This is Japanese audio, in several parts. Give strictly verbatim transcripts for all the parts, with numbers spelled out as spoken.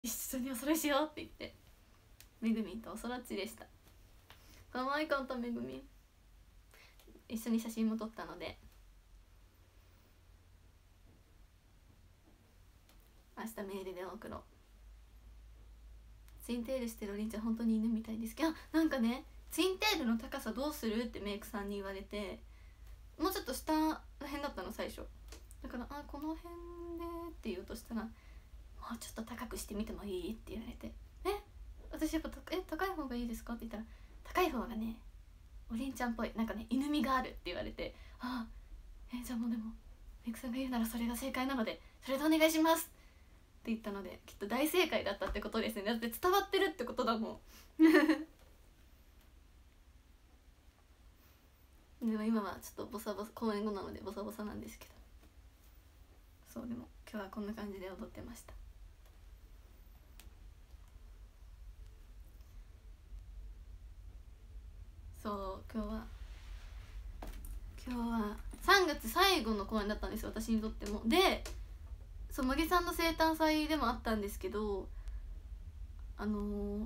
一緒におそろいしようって言ってめぐみんとおそろっちでした。かわいかっためぐみん。一緒に写真も撮ったので明日メールで送ろう。ツインテールしてるおりんちゃん本当に犬みたいですけど、なんかねツインテールの高さどうするってメイクさんに言われて、もうちょっと下らへんだったの最初だから、あこの辺でって言うとしたら、もうちょっと高くしてみてもいいって言われて、え私やっぱえ高い方がいいですかって言ったら、高い方がねおりんちゃんっぽい、なんかね犬みがあるって言われて、あえじゃあもうでもメイクさんが言うならそれが正解なのでそれでお願いしますって言ったので、きっと大正解だったってことですね。だって伝わってるってことだもんでも今はちょっとボサボサ、公演後なのでボサボサなんですけど、そうでも今日はこんな感じで踊ってました。そう今日は今日はさんがつ最後の公演だったんですよ、私にとっても。でそう茂木さんの生誕祭でもあったんですけど、あのー、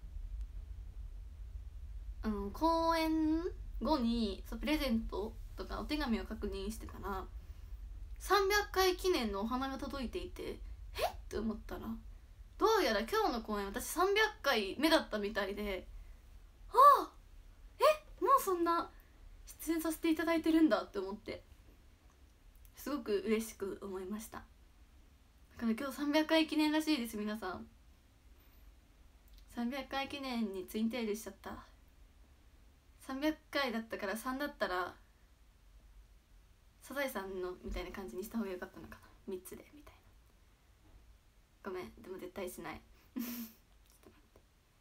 あの公演後にそうプレゼントとかお手紙を確認してたらさんびゃっかい記念のお花が届いていて、えって思ったら、どうやら今日の公演私さんびゃっかいめだったみたいで、ああえもうそんな出演させていただいてるんだって思って、すごく嬉しく思いました。だから今日さんびゃっかい記念らしいです。皆さんさんびゃっかい記念にツインテールしちゃった。さんびゃっかいだったからさんだったらサザエさんのみたいな感じにした方がよかったのかな、みっつでみたいな。ごめんでも絶対しないちょっと待って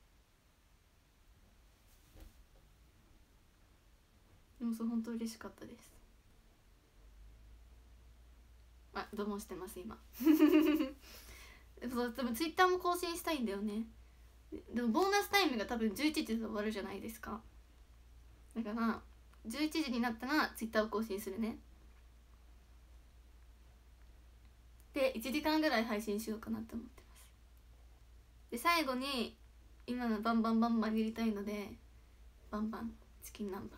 でもそう本当嬉しかったです。あどうもしてます今でもそうでもツイッターも更新したいんだよね。でもボーナスタイムが多分じゅういちじで終わるじゃないですか。だからじゅういちじになったらツイッターを更新するね。でいちじかんぐらい配信しようかなって思ってます。で最後に今のバンバンバンバンやりたいので、バンバンチキン南蛮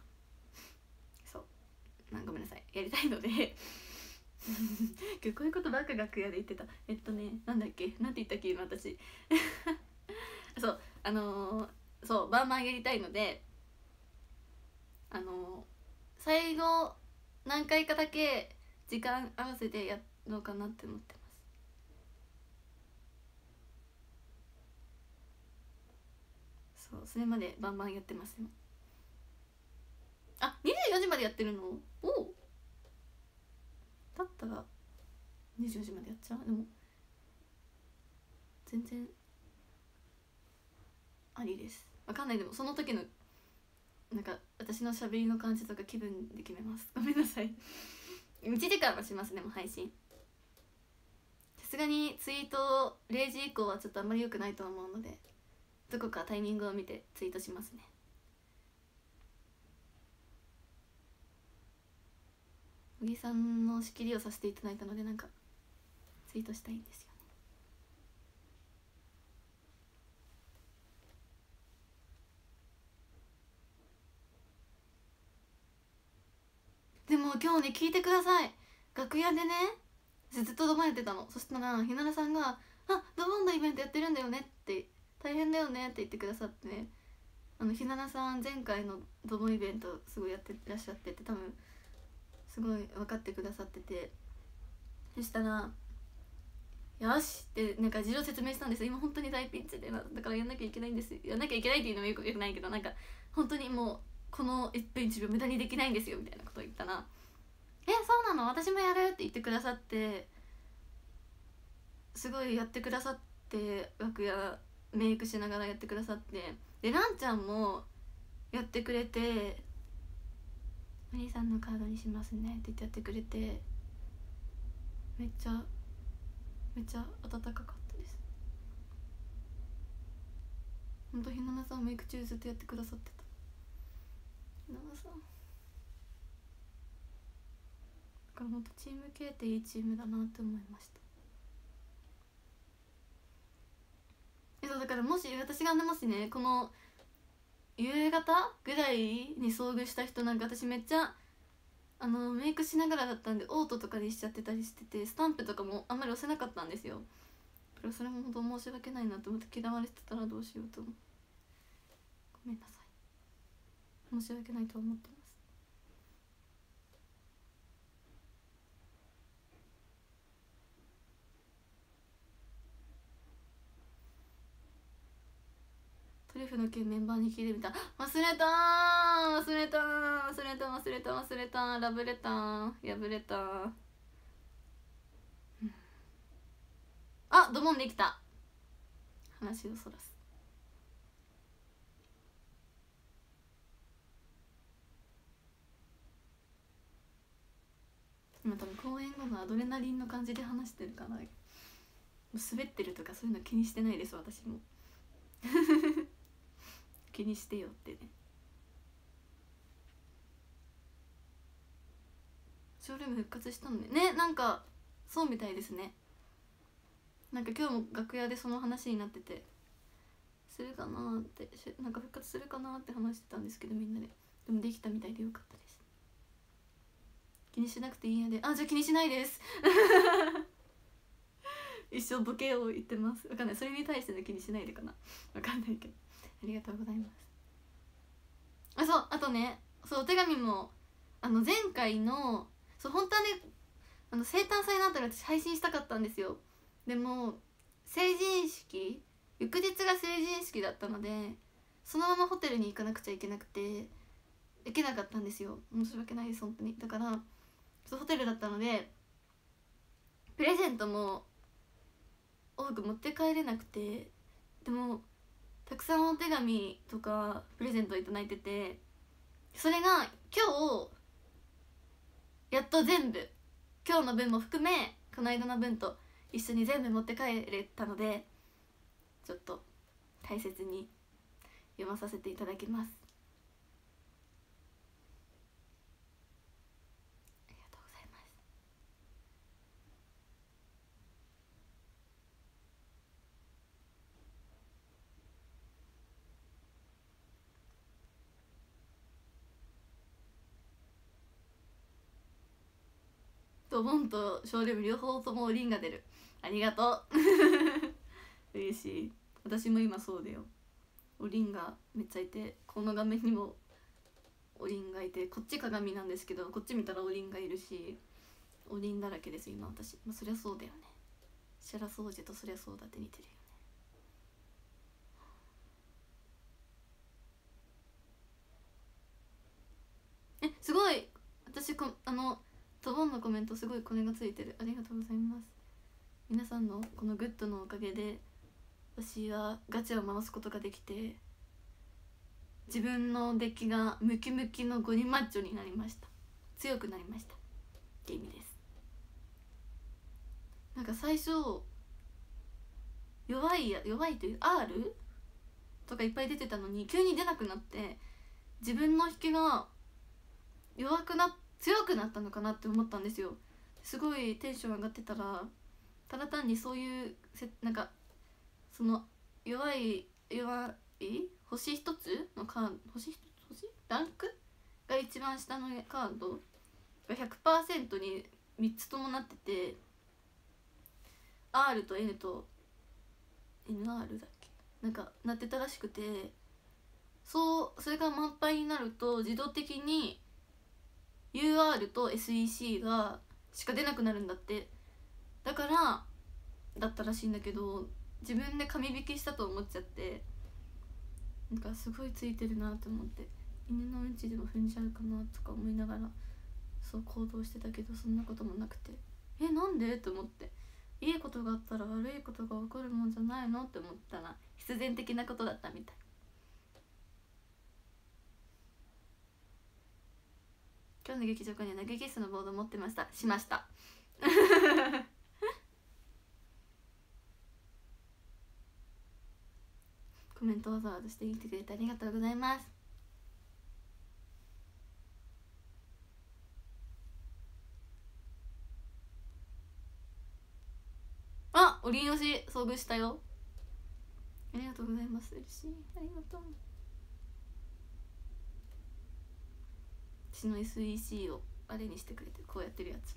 そうなんごめんなさいやりたいので今日こういうことばっか楽屋で言ってた。えっとねなんだっけなんて言ったっけ今私そうあのー、そうバンバンやりたいので、あのー、最後何回かだけ時間合わせてやろうかなって思ってます。そうそれまでバンバンやってますよ。あにじゅうよじまでやってるの。おおだったらにじゅうよじまでやっちゃう。でも全然ありです。わかんない。でもその時のなんか私のしゃべりの感じとか気分で決めます。ごめんなさいいちじかんはします。でも配信さすがにツイートれいじ以降はちょっとあんまり良くないと思うので、どこかタイミングを見てツイートしますね。小木さんの仕切りをさせていただいたので、なんかツイートしたいんですよね。でも今日ね聞いてください。楽屋でねずっとドボンやってたの。そしたらひならさんが「あドボンのイベントやってるんだよね」って「大変だよね」って言ってくださって、ね、あのひならさん前回のドボンイベントすごいやってらっしゃってて、多分すごい分かってくださってて、そしたら「よし!」ってなんか事情説明したんです。今本当に大ピンチでだからやんなきゃいけないんです。やんなきゃいけないっていうのもよくよくないけど、なんか本当にもうこのいっぷんいちびょう無駄にできないんですよみたいなことを言ったら「えそうなの私もやる!」って言ってくださって、すごいやってくださって、楽屋メイクしながらやってくださって、でランちゃんもやってくれて「マリーさんのカードにしますね」って言ってやってくれて、めっちゃめっちゃ温かかったです。ほんとひななさんメイク中ずっとやってくださってた。ひななさんだからほんとチーム系っていいチームだなって思いました。 だからもし私がねもしねこの夕方ぐらいに遭遇した人なんか私めっちゃあのメイクしながらだったんでオートとかにしちゃってたりしててスタンプとかもあんまり押せなかったんですよ。だからそれも本当申し訳ないなと思って嫌われてたらどうしようと思う。ごめんなさい、申し訳ないと思ってます。トリュフの件メンバーに聞いてみた。忘れたー忘れたー忘れた忘れた忘れたラブレター破れたー。あ、ドボンできた。話をそらす。今多分公演後のアドレナリンの感じで話してるから、滑ってるとかそういうの気にしてないです私も気にしてよってね。ショールーム復活したのね。ね、なんかそうみたいですね。なんか今日も楽屋でその話になってて、するかなーって、なんか復活するかなーって話してたんですけどみんなで。でもできたみたいでよかったです。気にしなくていいやで。あ、じゃあ気にしないです一生ボケを言ってます。わかんない、それに対しての気にしないでかな、わかんないけど。ありがとうございます。あ、そう、あとね、そうお手紙もあの前回のそう本当はねあの生誕祭の後に私配信したかったんですよ。でも成人式翌日が成人式だったのでそのままホテルに行かなくちゃいけなくて行けなかったんですよ。申し訳ないです本当に。だからそうホテルだったのでプレゼントも多く持って帰れなくて、でもたくさんお手紙とかプレゼントいただいてて、それが今日やっと全部今日の分も含めこの間の分と一緒に全部持って帰れたのでちょっと大切に読まさせていただきます。ありがとうございます。ドボンとショールーム両方ともおりんが出る。ありがとう嬉しい。私も今そうだよ。おりんがめっちゃいて、この画面にもおりんがいて、こっち鏡なんですけどこっち見たらおりんがいるし、おりんだらけです今私。まあ、そりゃそうだよね。シャラ掃除とそりゃそうだって似てるよね。え、すごい私こあのドボンのコメントすごいこれがついてる。ありがとうございます。皆さんのこのグッドのおかげで私はガチャを回すことができて、自分のデッキがムキムキのゴリマッチョになりました。強くなりましたって意味です。なんか最初弱いや弱いという アール とかいっぱい出てたのに急に出なくなって、自分の引きが弱くな強くなったのかなって思ったんですよ。すごいテンション上がってたら、ただ単にそういうせなんかその弱い弱い星一つのカード、星一つ星ランクが一番下のカードが ひゃくパーセント にみっつともなってて、 アール と N と エヌアール だっけなんかなってたらしくて、そうそれが満杯になると自動的に ユーアール と エスイーシー がしか出なくなるんだって。だからだったらしいんだけど、自分で紙引きしたと思っちゃって、なんかすごいついてるなと思って、犬のうんちでも踏んじゃうかなとか思いながらそう行動してたけど、そんなこともなくて、えなんでと思って、いいことがあったら悪いことが起こるもんじゃないのって思ったら必然的なことだったみたい。今日の劇場には投げキスのボード持ってました。しましたコメントわざわざしてきてくれてありがとうございます。あ、おりんよし遭遇したよ。 ありがとうございます。嬉しい、ありがとう。私の エスイーシー をあれにしてくれて、こうやってるやつ。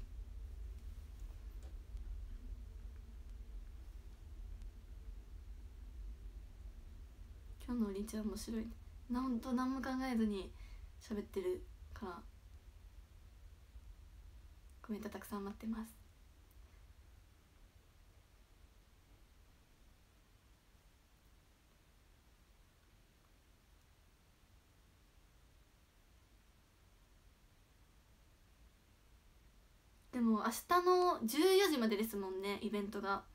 今日のおりんちゃん面白いね。なんと何も考えずに喋ってるからコメントたくさん待ってます。でも明日のじゅうよじまでですもんね、イベントが。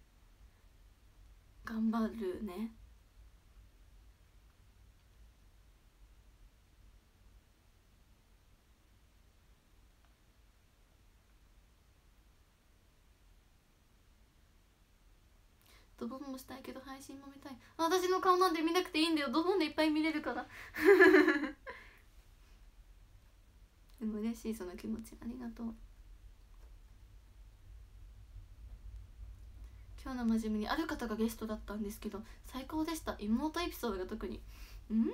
頑張るね。ドボンもしたいけど配信も見たい。私の顔なんて見なくていいんだよ、ドボンでいっぱい見れるからでも嬉しい、その気持ちありがとう。今日の真面目にある方がゲストだったんですけど最高でした。妹エピソードが特にうん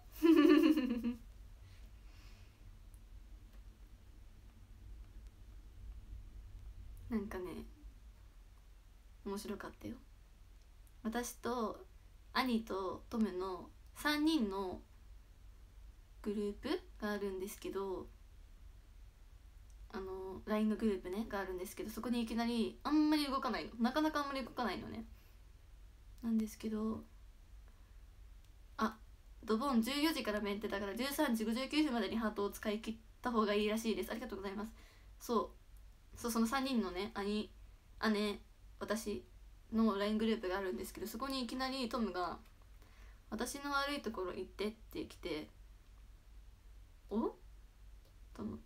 なんかね面白かったよ。私と兄とトムのさんにんのグループがあるんですけど、あの ライン のグループねがあるんですけど、そこにいきなりあんまり動かないの、なかなかあんまり動かないのね。なんですけど、あドボンじゅうよじからメンテだからじゅうさんじごじゅうきゅうふんまでにハートを使い切った方がいいらしいです。ありがとうございます。そうそう、そのさんにんのね、兄姉私の ライン グループがあるんですけど、そこにいきなりトムが「私の悪いところ言って」って来て、おと思って、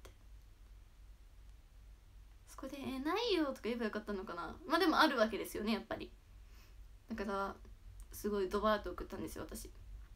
そこで「えないよ」とか言えばよかったのかな。まあでもあるわけですよねやっぱり。だからすごいドバーッと送ったんですよ私。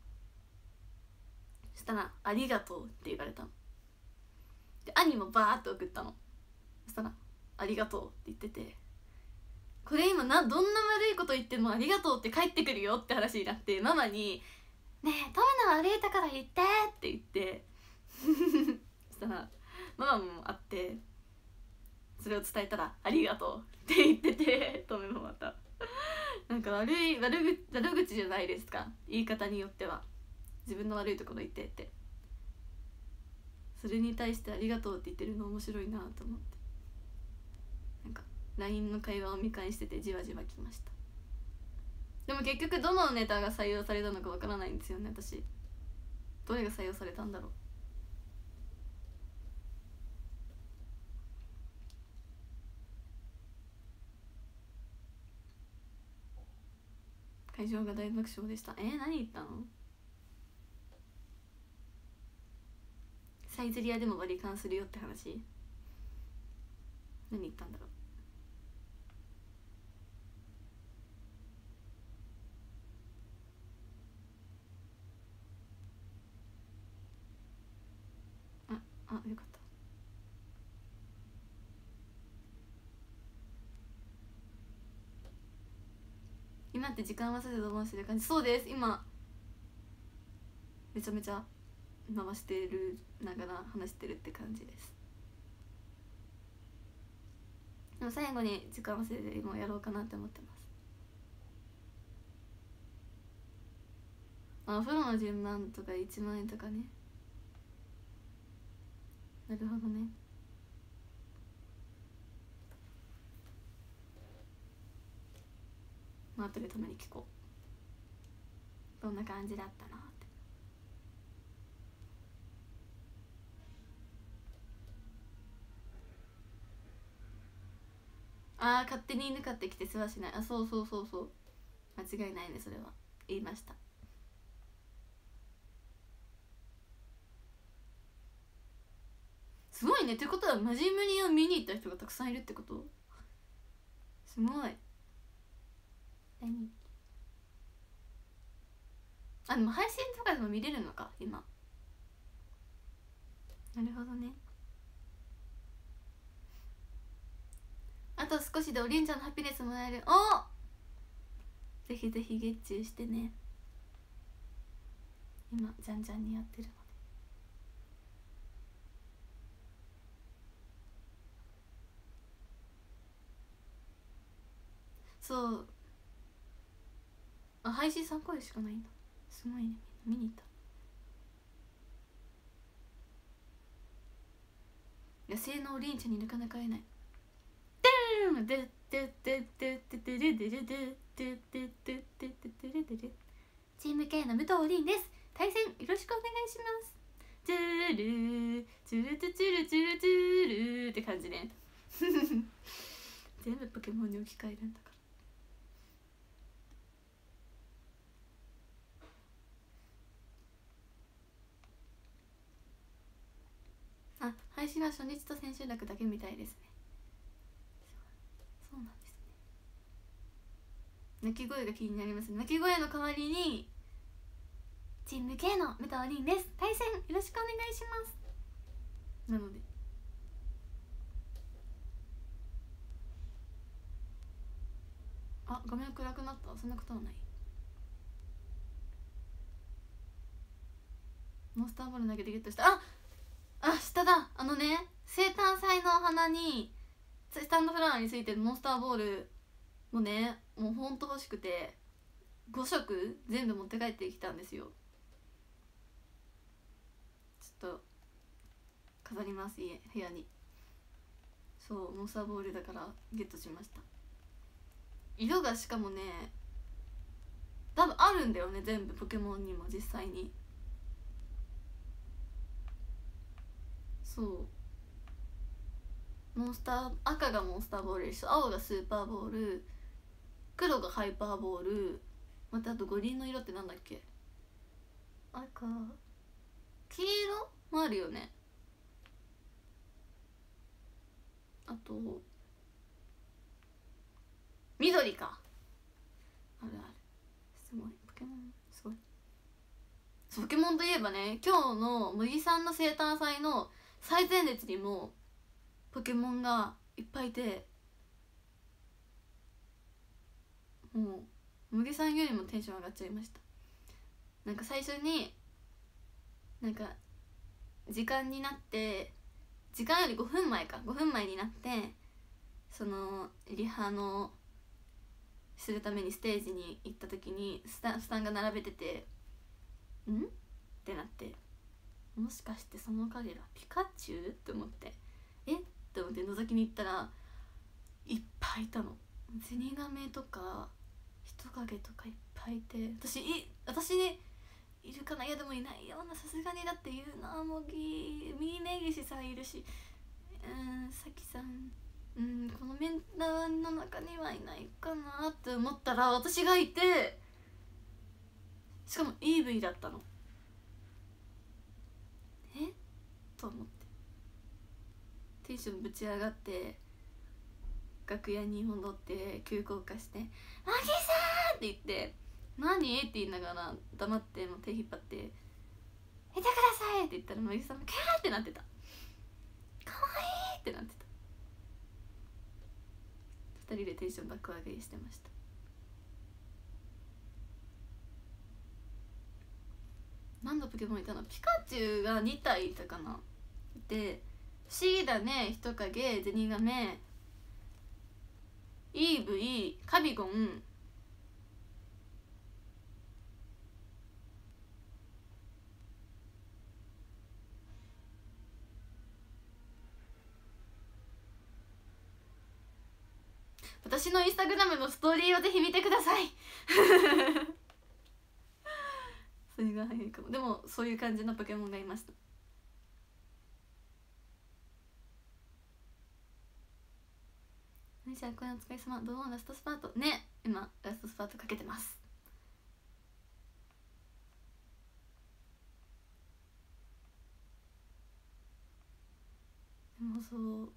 そしたら「ありがとう」って言われたの。で兄もバーッと送ったの。そしたら「ありがとう」って言ってて、これ今などんな悪いこと言っても「ありがとう」って返ってくるよって話になって、ママに「ねえトムの悪いところ言って」って言ってそしたらママもあって、それを伝えたら「ありがとう」って言ってて、トムもまたなんか悪い悪口悪口じゃないですか、言い方によっては。自分の悪いところ言ってって、それに対して「ありがとう」って言ってるの面白いなと思って、なんか ライン の会話を見返しててじわじわきました。でも結局どのネタが採用されたのかわからないんですよね私。どれが採用されたんだろう。会場が大爆笑でした。えー、何言ったの。サイゼリアでも割り勘するよって話。何言ったんだろう。ああよかった。今って時間はさせてドボンしてる感じ。そうです、今めちゃめちゃ回してるながら話してるって感じです。でも最後に時間忘れてもやろうかなって思ってます。あ、お風呂の順番とかいちまんえんとかね。なるほどね。まあ後でたまに聞こう、どんな感じだったなって。ああ勝手に犬飼ってきて世話しない。あそうそうそうそう、間違いないね、それは言いました。すごいね。ってことは真面目に見に行った人がたくさんいるってこと。すごい。何あでも配信とかでも見れるのか今。なるほどね。あと少しでおりんちゃんのハピネスもらえる。おぜひぜひ月中してね。今じゃんじゃんにやってるので。そう、あ、配信さん声しかないんだ。すごいね。みんな見に行った。野生のオリンチャになかなか会えない。チーム K の武藤凛です。対戦よろしくお願いします。チュルチュルチュチュルチュルチュルって感じね。全部ポケモンに置き換えるんだから。あ、配信は初日と千秋楽だけみたいですね。そうなんですね。鳴き声が気になります。鳴き声の代わりにチーム K の武藤凛です。対戦よろしくお願いします。なのであ、画面暗くなった。そんなことはない。モンスターボール投げてゲットした。ああ、下だ。あのね、生誕祭の花にスタンドフラワーについてるモンスターボールもね、もうほんと欲しくてごしょく全部持って帰ってきたんですよ。ちょっと飾ります、家部屋に。そう、モンスターボールだからゲットしました。色がしかもね、多分あるんだよね、全部ポケモンにも実際に。そう、モンスター、赤がモンスターボールでしょ、青がスーパーボール、黒がハイパーボール、またあと五輪の色ってなんだっけ、赤、黄色もあるよね。あと緑か、あるある。すごいポケモン、すごい。ポケモンといえばね、今日の麦さんの生誕祭の最前列にもポケモンがいっぱいいて、もう麦さんよりもテンション上がっちゃいました。なんか最初になんか時間になって、時間よりごふんまえか、ごふんまえになって、そのリハのするためにステージに行った時にスタスタンが並べてて、んってなって、もしかしてその影がピカチュウって思って、えって思って覗きに行ったらいっぱいいたの。ゼニガメとか人影とかいっぱいいて、私い私にいるかな、いやでもいないような、さすがに。だって言うな、もぎミネギシさんいるし、うんさきさん、うんこの面談の中にはいないかなって思ったら私がいて、しかも イーブイ だったの。えと思ってテンションぶち上がって楽屋に戻って急降下して「マギさん!」って言って「何?」って言いながら黙ってもう手引っ張って「いてください!」って言ったらマギさんもキャーってなってた。かわいいってなってた。ふたりでテンション爆上がりしてました。何のポケモンいたの？ピカチュウがにたいいたかな。で不思議だね、人影、ゼニガメ、イーブイ、カビゴン、私のインスタグラムのストーリーをぜひ見てください。それが早いかも。でもそういう感じのポケモンがいました。じゃあこれお疲れ様。どうもラストスパートね。今ラストスパートかけてます。でもそう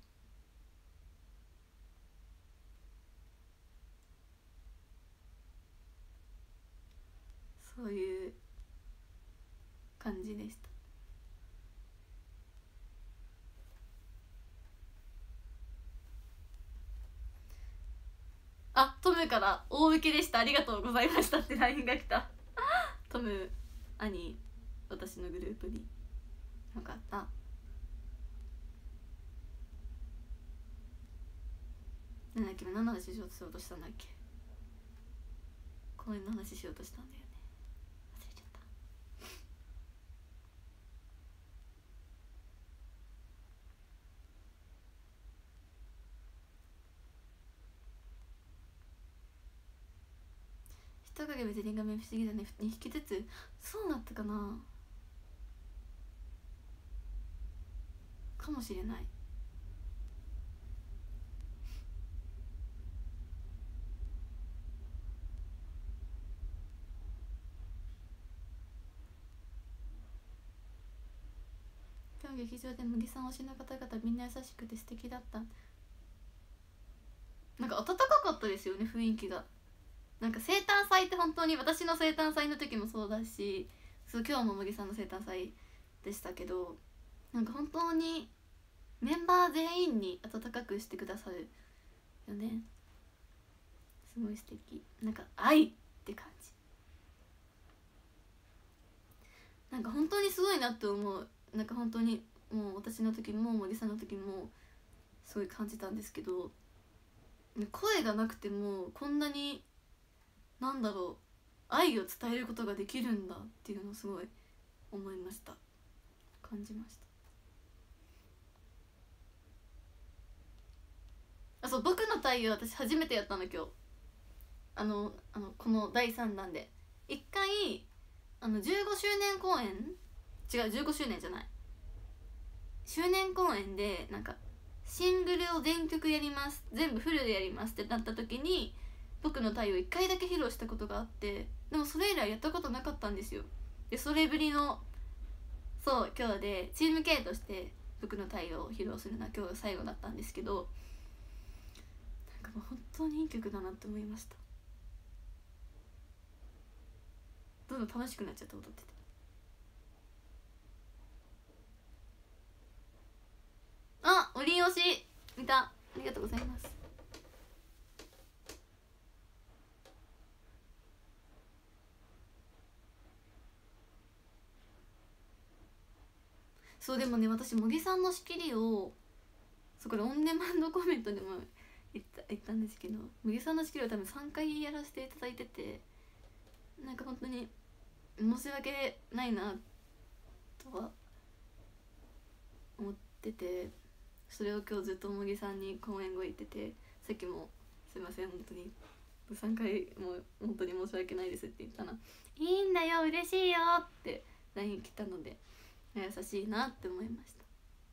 そういう感じでした。 あ、トムから大受けでした、ありがとうございましたって ライン が来たトム兄、私のグループに。よかった。なんだっけ、何の話しようとしようとしたんだっけ。公園の話しようとしたんだよね、忘れちゃった。人影別に画面不思議だね。にひきずつ、そうなったかな、かもしれない。今日劇場で麦さん推しの方々みんな優しくて素敵だった。なんか温かかったですよね、雰囲気が。なんか生誕祭って本当に私の生誕祭の時もそうだし、そう今日も麦さんの生誕祭でしたけど、なんか本当にメンバー全員に温かくしてくださるよね。すごい素敵。なんか愛って感じ。なんか本当にすごいなって思う。なんか本当にもう私の時も森さんの時もすごい感じたんですけど、声がなくてもこんなになんだろう愛を伝えることができるんだっていうのをすごい思いました、感じました。あ、そう、僕の太陽私初めてやったの今日。あのあのこのだいさんだんで一回あのじゅうごしゅうねん公演、違うじゅうごしゅうねんじゃない周年公演でなんかシングルを全曲やります、全部フルでやりますってなった時に僕の太陽いっかいだけ披露したことがあって、でもそれ以来やったことなかったんですよ。でそれぶりのそう今日でチーム K として僕の太陽を披露するのは今日が最後だったんですけど、なんかもう本当にいい曲だなって思いました。どんどん楽しくなっちゃって踊ってて。あ、おりん推し見た、ありがとうございます。そうでもね、私茂木さんの仕切りをそこでオンデマンドコメントでも言った言ったんですけど、茂木さんの仕切りを多分さんかいやらせていただいてて、なんか本当に申し訳ないなとは思ってて、それを今日ずっと茂木さんに公演後言ってて、さっきもすいません本当にさんかいもう本当に申し訳ないですって言ったら、いいんだよ嬉しいよって ライン 来たので優しいなって思いました。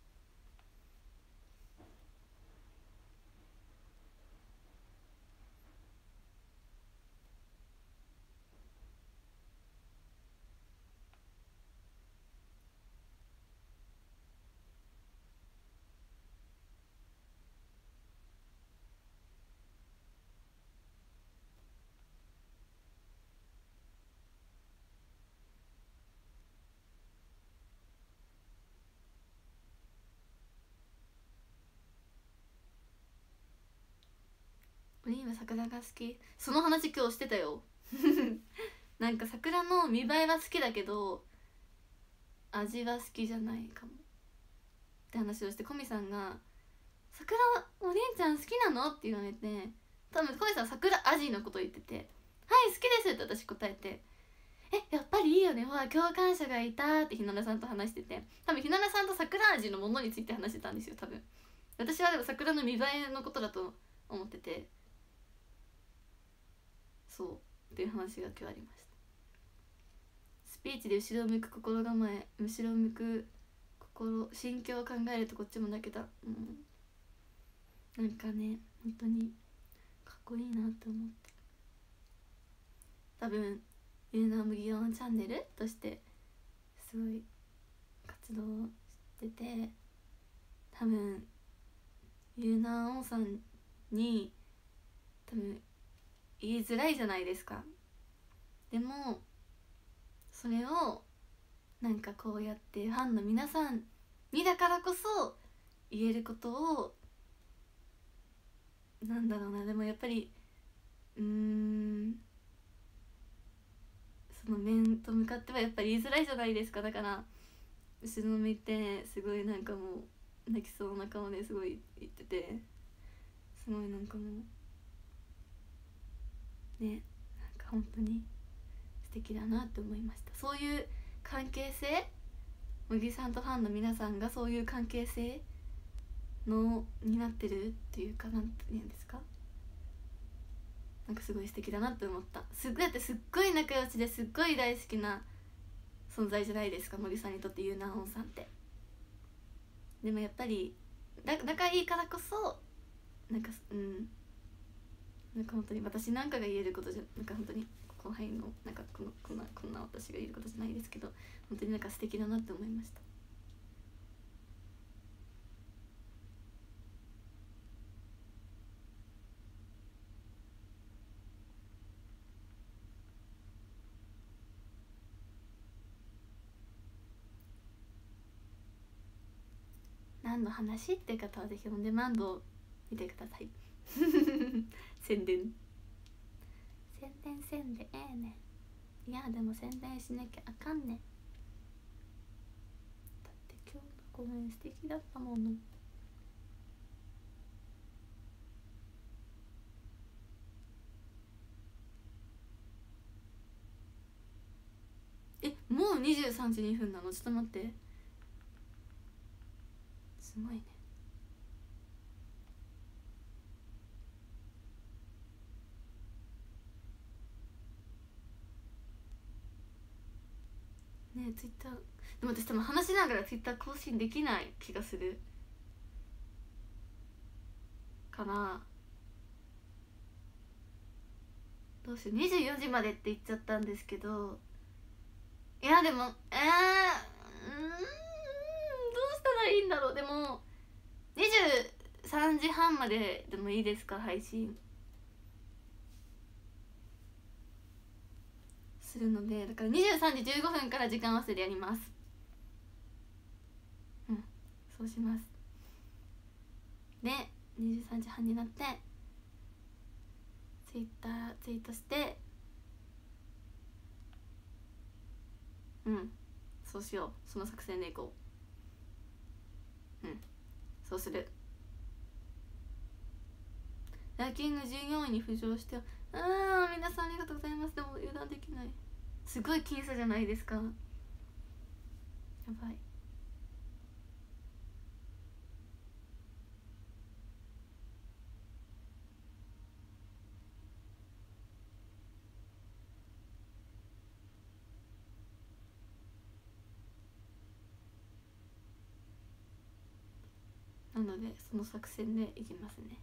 おりんは桜が好き、その話今日してたよなんか桜の見栄えは好きだけど味は好きじゃないかもって話をして、コミさんが「桜おりんちゃん好きなの?」って言われて、多分コミさん桜味のこと言ってて「はい好きです」って私答えて「えやっぱりいいよね、ほら共感者がいた」ってひななさんと話してて、多分ひななさんと桜味のものについて話してたんですよ多分。私はでも桜の見栄えのことだと思ってて、そうっていう話が今日ありました。スピーチで後ろを向く心構え、後ろを向く心、心境を考えるとこっちも泣けた。うん、なんかね本当にかっこいいなって思って、多分ゆうな麦わんチャンネルとしてすごい活動してて、多分ゆうなおんさんに多分言いづらいじゃないですか。でもそれをなんかこうやってファンの皆さんにだからこそ言えることを、なんだろうな、でもやっぱりうーんその面と向かってはやっぱり言いづらいじゃないですか。だから後ろ向いてすごいなんかもう泣きそうな顔ですごい言ってて、すごいなんかもうね、なんか本当に素敵だなって思いました。そういう関係性、茂木さんとファンの皆さんがそういう関係性のになってるっていうか、なんて言うんですか、なんかすごい素敵だなって思った。すだってすっごい仲良しですっごい大好きな存在じゃないですか、森さんにとってゆうなおんさんって。でもやっぱりだ仲いいからこそなんかうんなんか本当に私なんかが言えることじゃなんか本当に後輩のなんかこのこんなこんな私が言えることじゃないですけど、本当になんか素敵だなって思いました。何の話っていう方はぜひオンデマンドを見てください宣伝宣伝せんでええねん。いやでも宣伝しなきゃあかんねん。だって今日の公演素敵だったもの。えもうにじゅうさんじにふんなの？ちょっと待って、すごいね。ねえツイッターでも私多分話しながらツイッター更新できない気がするから、どうしよう、にじゅうよじまでって言っちゃったんですけど、いやでもえー、うーんどうしたらいいんだろう。でもにじゅうさんじはんまででもいいですか、配信するので。だからにじゅうさんじじゅうごふんから時間合わせでやります。うんそうします。でにじゅうさんじはんになってツイッターツイートして、うんそうしよう、その作戦でいこう。うんそうする。ランキングじゅうよんいに浮上して、ああ皆さんありがとうございます。でも油断できない、すごい僅差じゃないですか。やばい。なのでその作戦でいきますね。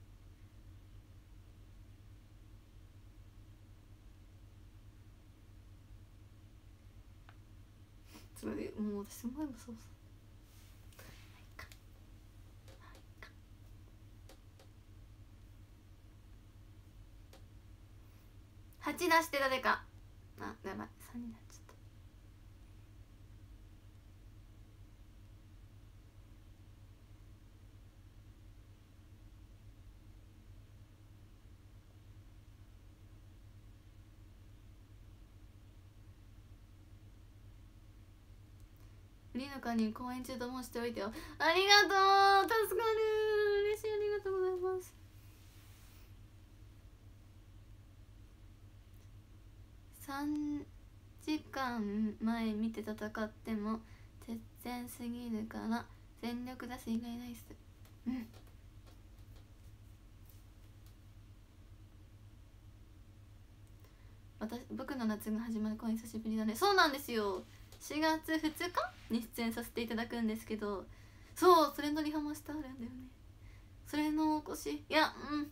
それでもう私すごいもそうそうはち出して誰か、あやばいさんになっちゃった。フリーの間に公演中と申しておいてよ。ありがとう、助かる、嬉しい、ありがとうございます。さんじかんまえ見て戦っても鉄線すぎるから全力出す以外ないっす。うん私僕の夏が始まる公演久しぶりだね。そうなんですよ、しがつふつかに出演させていただくんですけど、そうそれのリハもしてあるんだよね。それのお越し、いやうん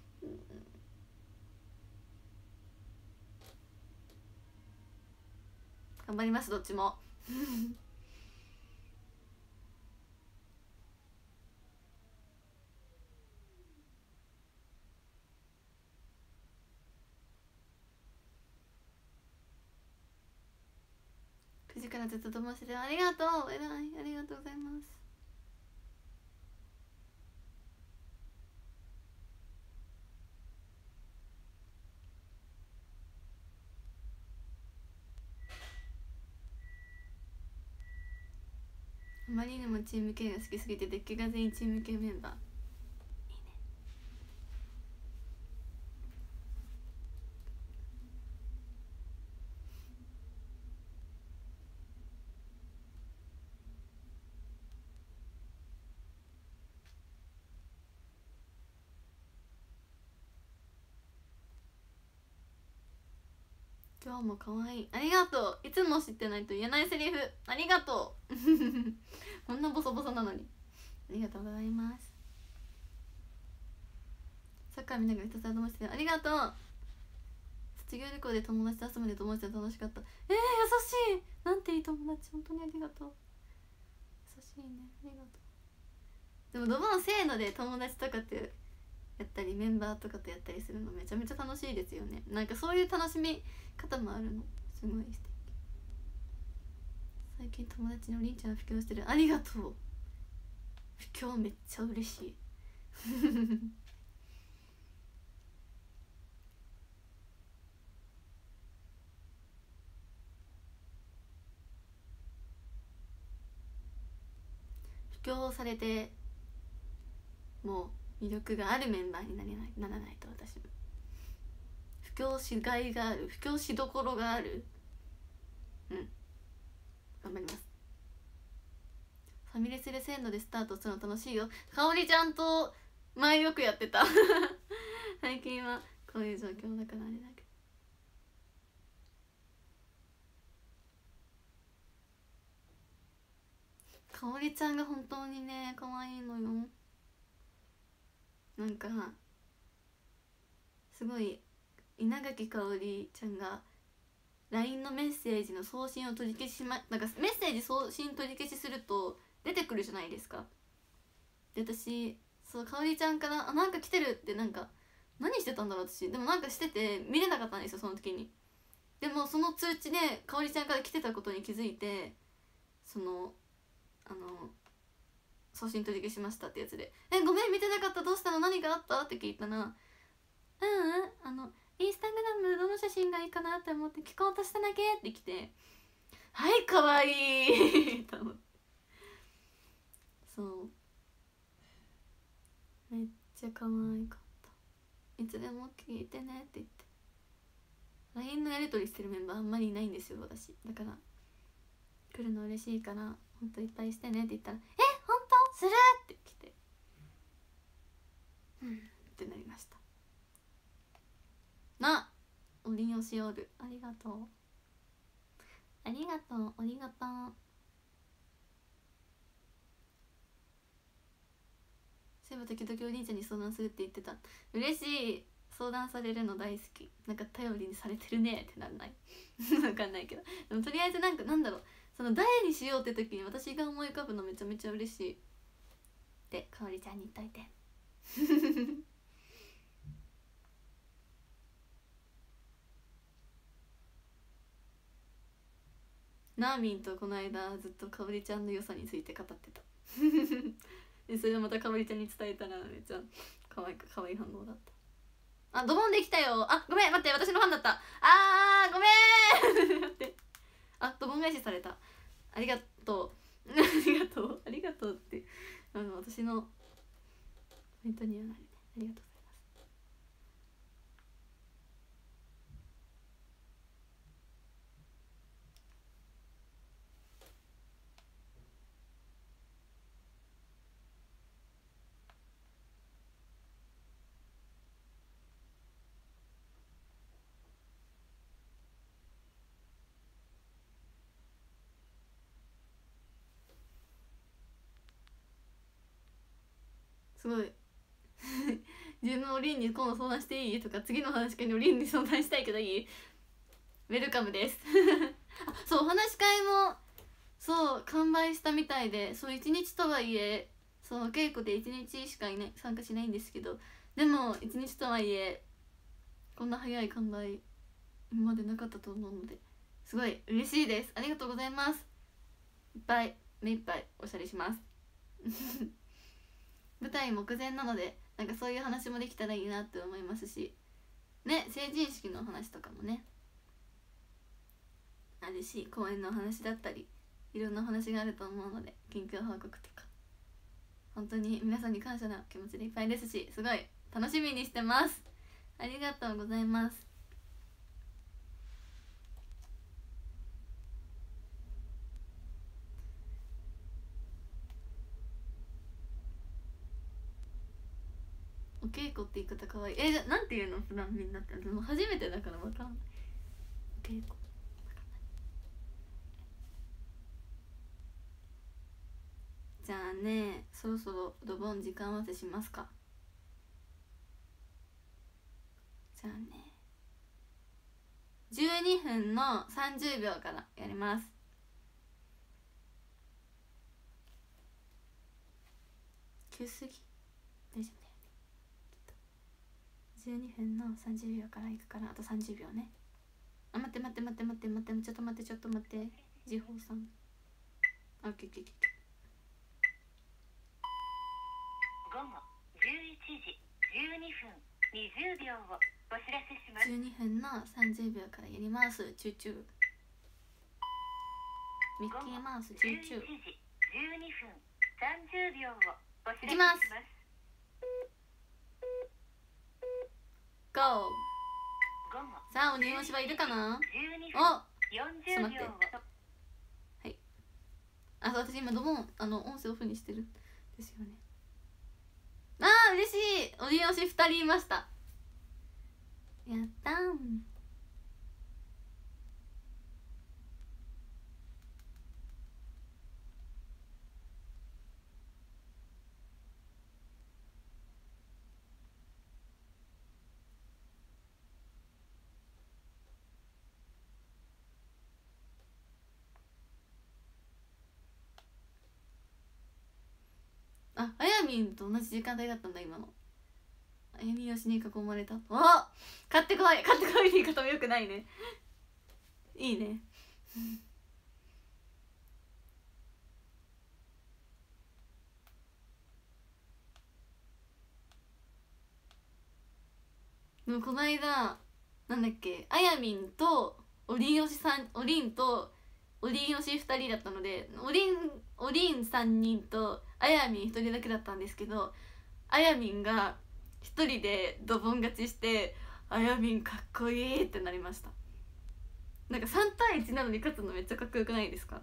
頑張ります、どっちもくじからずっと飛ばしててありがとう、えらいありがとうございます。 まりにもチーム K が好きすぎてデッキが全員チーム K メンバー。いいね。今日も可愛い。ありがとう。いつも知ってないと言えないセリフありがとうこんなボソボソなのにありがとうございます。サッカーみんながひたすら友達でありがとう。卒業旅行で友達と遊ぶで友達と楽しかった。えー、優しい。なんていい友達。本当にありがとう。優しいね。ありがとう。でもドボンせーので友達とかってやったりメンバーとかとやったりするのめちゃめちゃ楽しいですよね。なんかそういう楽しみ方もあるのすごい素敵。最近友達におりんちゃんが布教してる。ありがとう。布教めっちゃ嬉しい布教されてもう魅力があるメンバーになれないならないと。私も布教しがいがある、布教しどころがある。うん頑張ります。ファミレスで鮮度でスタートするの楽しいよ。かおりちゃんと前よくやってた最近はこういう状況だからあれだけど、かおりちゃんが本当にね可愛いのよ。なんかすごい稲垣かおりちゃんが ライン のメッセージの送信を取り消しまなんかメッセージ送信取り消しすると出てくるじゃないですか。で私そうかおりちゃんから「あなんか来てる」ってなんか何してたんだろう私。でもなんかしてて見れなかったんですよその時に。でもその通知でかおりちゃんから来てたことに気づいて、そのあの送信取り消しましたってやつで「えごめん見てなかった、どうしたの、何かあった?」って聞いたら「うんうんあのインスタグラムどの写真がいいかなって思って聞こうとしただけ」って来て「はいかわいい」と思ってそうめっちゃ可愛かった。いつでも聞いてねって言って ライン のやり取りしてるメンバーあんまりいないんですよ私。だから来るの嬉しいからほんといっぱいしてねって言ったら「えほんとする?」って来てうんってなりましたな。おりんよしおるありがとうありがとうありがとう。そういえば時々お兄ちゃんに相談するって言ってた。嬉しい。相談されるの大好き。なんか頼りにされてるねってなんないわかんないけど、でもとりあえずなんかなんだろう、その誰にしようって時に私が思い浮かぶのめちゃめちゃ嬉しいってかおりちゃんに言っといてナーミンとこの間ずっとかおりちゃんの良さについて語ってたでそれをまたかおりちゃんに伝えたらめっちゃかわいくかわいい反応だった。あドボンできたよ。あごめん待って私のファンだった。あーごめん待ってあドボン返しされた。ありがとうありがとうありがとうってあの私のポイントにはなるね。ありがとうございます。すごい自分おりんに今度相談していいとか次の話し会におりんに相談したいけどいい？ウェルカムですあそうお話し会もそう完売したみたいで、そういちにちとはいえそう稽古でいちにちしかいない参加しないんですけど、でもいちにちとはいえこんな早い完売今までなかったと思うのですごい嬉しいです。ありがとうございます。いっぱい目いっぱいおしゃれします舞台目前なのでなんかそういう話もできたらいいなって思いますしね、成人式の話とかもねあるし公演の話だったりいろんなお話があると思うので、近況報告とか本当に皆さんに感謝の気持ちでいっぱいですし、すごい楽しみにしてます。ありがとうございます。お稽古って言い方かわいい。えー、なんて言うの普段みんなって。でも初めてだから分かんない。お稽古じゃあね、そろそろドボン時間合わせしますか。じゃあね、じゅうにふんのさんじゅうびょうからやります。急すぎ大丈夫だよね。じゅうにふんのさんじゅうびょうからいくから、あとさんじゅうびょうね。あ、待って待って待って待って待って、ちょっと待ってちょっと待って、時報さん。あ、オッケーオッケーオッケー。 午後じゅういちじじゅうにふんにじゅうびょうをお知らせします。 じゅうにふんのさんじゅうびょうからやります。チューチューミッキーマウスチューチュー。 じゅういちじじゅうにふんさんじゅうびょうをお知らせしいきます。 ます。 ゴー。 午後さあ、おに押しはいるかな。 じゅうにふんお、 よんじゅうびょうを。 はい。あ、私今ドボンあの音声オフにしてるんですよね。あー嬉しい。おに押しふたりいました。やったーん。あ、あやみんと同じ時間帯だったんだ今の。あやみよしに囲まれた。あ、買ってこい買ってこいって言い方もよくないね。いいね。でもこの間なんだっけ、あやみんとおりんよしさん、おりんとおりんよしふたりだったので、おりんおりんさんにんとあやみんひとりだけだったんですけど、あやみんがひとりでドボン勝ちして、あやみんかっこいいってなりました。なんかさんたいいちなのに勝つのめっちゃかっこよくないですか。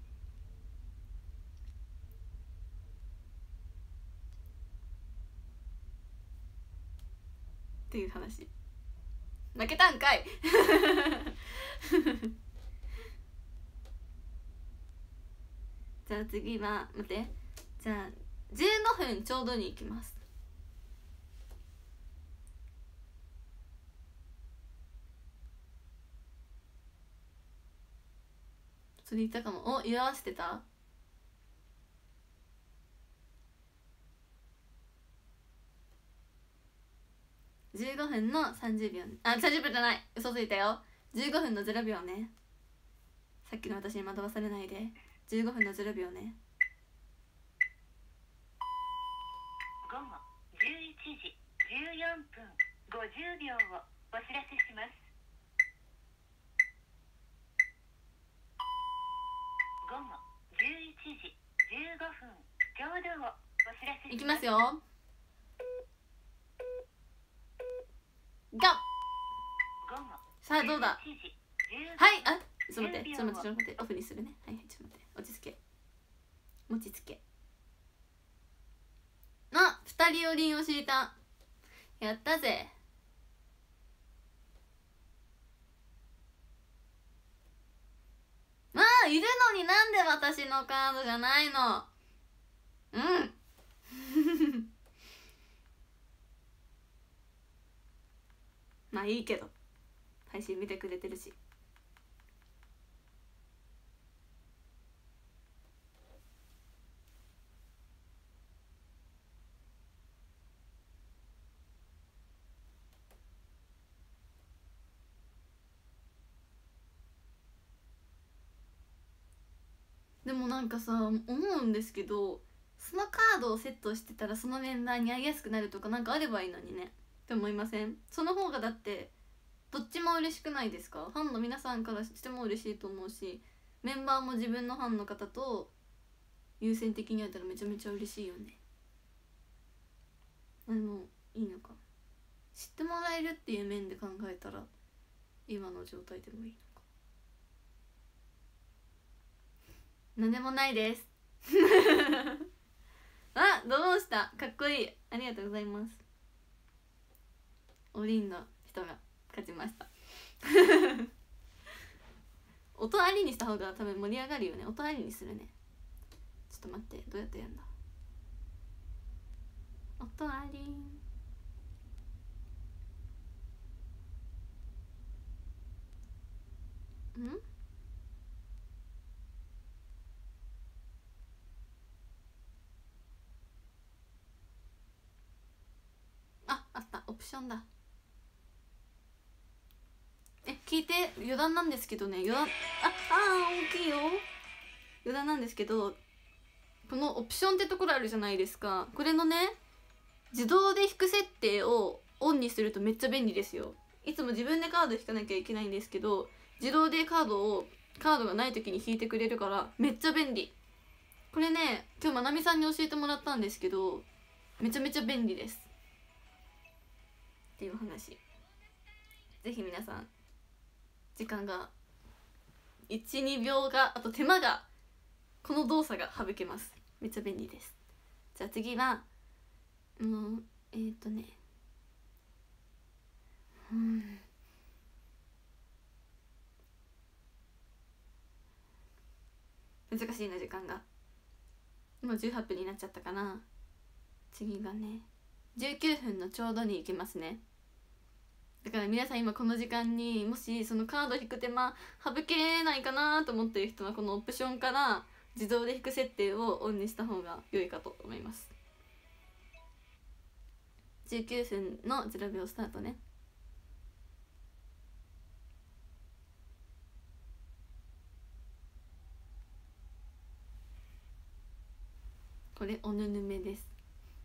っていう話。負けたんかいじゃあ次は待って、じゃあじゅうごふんちょうどに行きます。それ言ったかも。お、色合わせてた。じゅうごふんのさんじゅうびょう、あ、さんじゅっぷんじゃない、嘘ついたよ。じゅうごふんのゼロびょうね。さっきの私に惑わされないで。じゅうごふんのゼロびょうね。 午後じゅういちじじゅうよんぷんごじゅうびょうをお知らせします。午後じゅういちじじゅうごふんちょうどをお知らせします。 いきますよ。ガン。さあどうだ。はい、あ、ちょっと待って、ちょっと待って、ちょっと待って、オフにするね。はいはい、ちょっと待って、落ち着け落ち着け。あ、二人おりんを知りた。やったぜ。まあいるのになんで私のカードじゃないの。うんまあいいけど、配信見てくれてるし。でもなんかさ、思うんですけど、そのカードをセットしてたらそのメンバーに会いやすくなるとかなんかあればいいのにねって思いません？その方がだってどっちも嬉しくないですか？ファンの皆さんからしても嬉しいと思うし、 メンバーも自分のファンの方と優先的にやったらめちゃめちゃ嬉しいよね。あでもいいのか、知ってもらえるっていう面で考えたら今の状態でもいいのか。なんでもないですあ、どうした、かっこいい、ありがとうございます。おりんの人が勝ちました音ありにした方が多分盛り上がるよね。音ありにするね。ちょっと待って、どうやってやるんだ。音ありん、んあ、あった、オプションだ。え、聞いて、余談なんですけどね、余談、あ、あー、大きいよ。余談なんですけど、このオプションってところあるじゃないですか。これのね、自動で引く設定をオンにするとめっちゃ便利ですよ。いつも自分でカード引かなきゃいけないんですけど、自動でカードをカードがない時に引いてくれるからめっちゃ便利。これね、今日まなみさんに教えてもらったんですけど、めちゃめちゃ便利ですっていう話。ぜひ皆さん、時間がいち、にびょうが、あと手間が、この動作が省けます。めっちゃ便利です。じゃあ次はもうえー、っとねうん難しいな、時間がもうじゅうはっぷんになっちゃったかな。次がねじゅうきゅうふんのちょうどに行きますね。だから皆さん今この時間にもしそのカード引く手間省けないかなと思ってる人はこのオプションから自動で引く設定をオンにした方が良いかと思います。じゅうきゅうふんのゼロびょうスタートね。これおぬぬめです。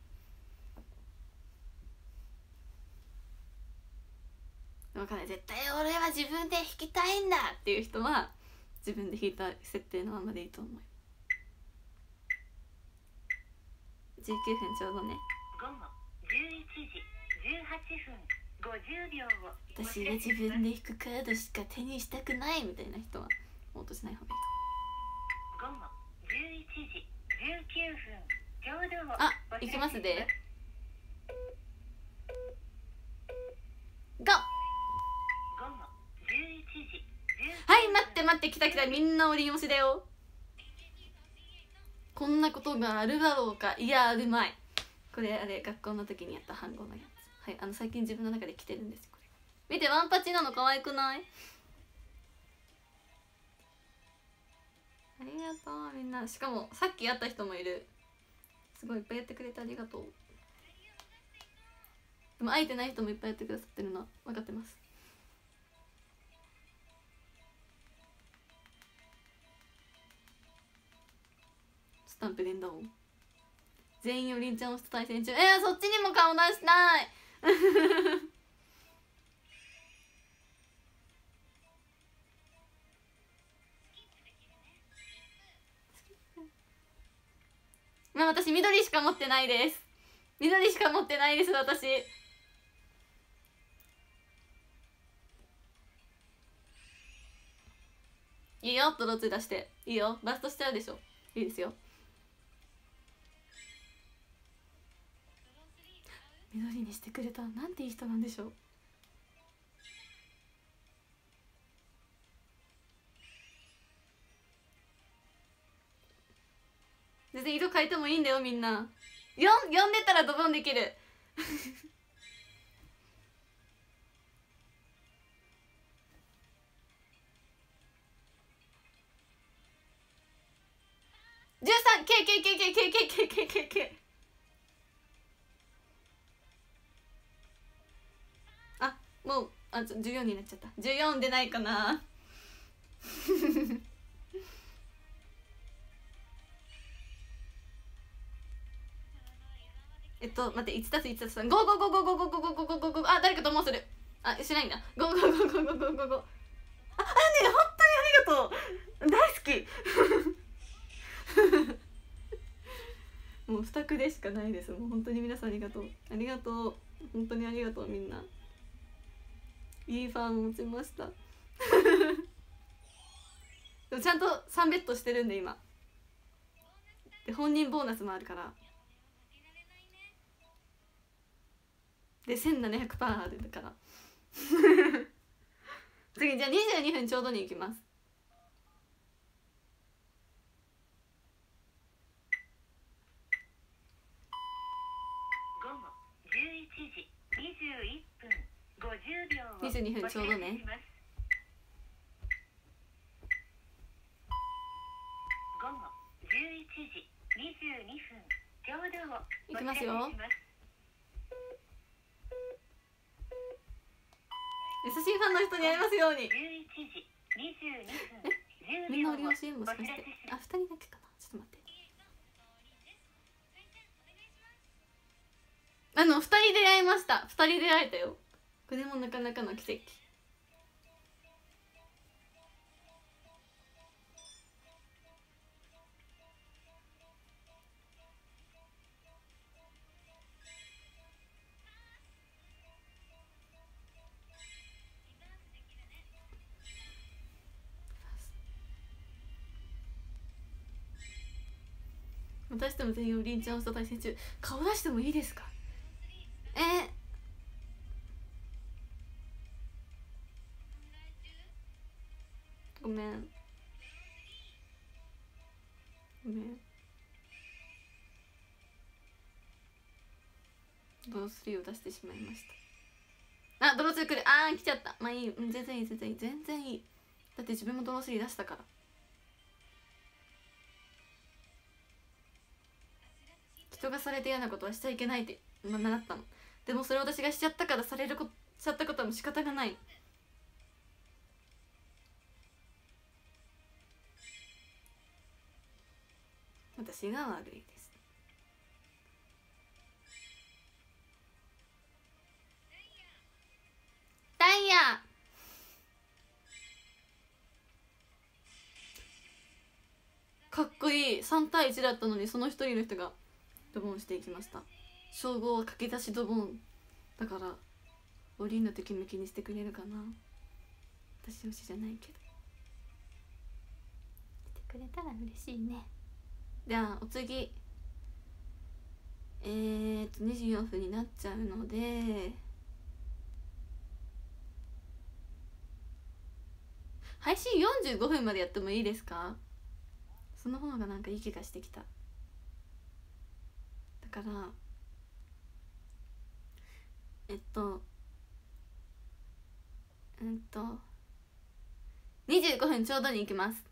わかんない、絶対俺は自分で弾きたいんだっていう人は自分で弾いた設定のままでいいと思う。じゅうきゅうふんちょうどね。 午後じゅういちじじゅうはっぷんごじゅうびょうを。 私が自分で弾くカードしか手にしたくないみたいな人はもう落としない方がいいかも。午後じゅういちじじゅうきゅうふんちょうどを。 あ、いきますで。ゴー。はい、待って待って、来た来た、みんなおり押しだよ。こんなことがあるだろうか。いや、あるまい。これあれ学校の時にやった反語のやつ。はい、あの最近自分の中で着てるんですよ。これ見て、ワンパチなの可愛くない？ありがとうみんな。しかもさっきやった人もいる。すごいいっぱいやってくれてありがとう。でも会えてない人もいっぱいやってくださってるの分かってます。スタンプ連打音。全員おりんちゃんを対戦中。えー、そっちにも顔出したいまあ私緑しか持ってないです。緑しか持ってないです私。いいよ、ドロツ出していいよ。バストしちゃうでしょ。いいですよ。緑にしてくれた、なんていい人なんでしょう。全然色変えてもいいんだよみんな。よん、呼んでたらドボンできるじゅうさん、けいけいけいけいけいけいけいけいけいけ。あ、もうあじゅうよんになっちゃった。じゅうよん出ないかなえっと待って、いちたすいちたすさん、ごごごごごごごごごごごご。あ、誰かともする。あ、しないんだ。ごごごごごごごご。あ、あね、本当にありがとう。大好き。 作でしかないです。もう本当に皆さんありがとう、ありがとう、本当にありがとう。みんないいファンを持ちましたでもちゃんとさんベットしてるんで今で、本人ボーナスもあるからで せんななひゃくパーセント あるから次じゃあにじゅうにふんちょうどに行きます。 午後じゅういちじにじゅういっぷんごじゅうびょうをにじゅうにふんちょうどね。 午後じゅういちじにじゅうにふんちょうどをいきますよ。優しいファンの人に会えますように。 じゅういちじにじゅうにふんじゅうみんびょうをなおり押しもしかして、あ、ふたりだけかな。ちょっと待って、あのふたり出会いました。ふたり出会えたよ。これもなかなかの奇跡。私とも全員をりんちゃんと対戦中。顔出してもいいですか。えー、ごめんごめん。ドロスリーを出してしまいました。あ、ドロスリー来る。あー来ちゃった。まあいい、うん、全然いい全然いい全然いい。だって自分もドロスリー出したから。人がされて嫌なことはしちゃいけないって、まあ、習ったの。でもそれを私がしちゃったからされるこしちゃったことはもう仕方がない。私が悪いです。ダイヤかっこいい。さんたいいちだったのにその一人の人がドボンしていきました。称号は駆け出しドボンだから、おりんのときめきにしてくれるかな。私推しじゃないけどしてくれたら嬉しいね。じゃあお次えー、っとにじゅうよんぷんになっちゃうので、配信よんじゅうごふんまでやってもいいですか。その方がなんかいい気がしてきた。だからえっとうんとにじゅうごふんちょうどに行きます。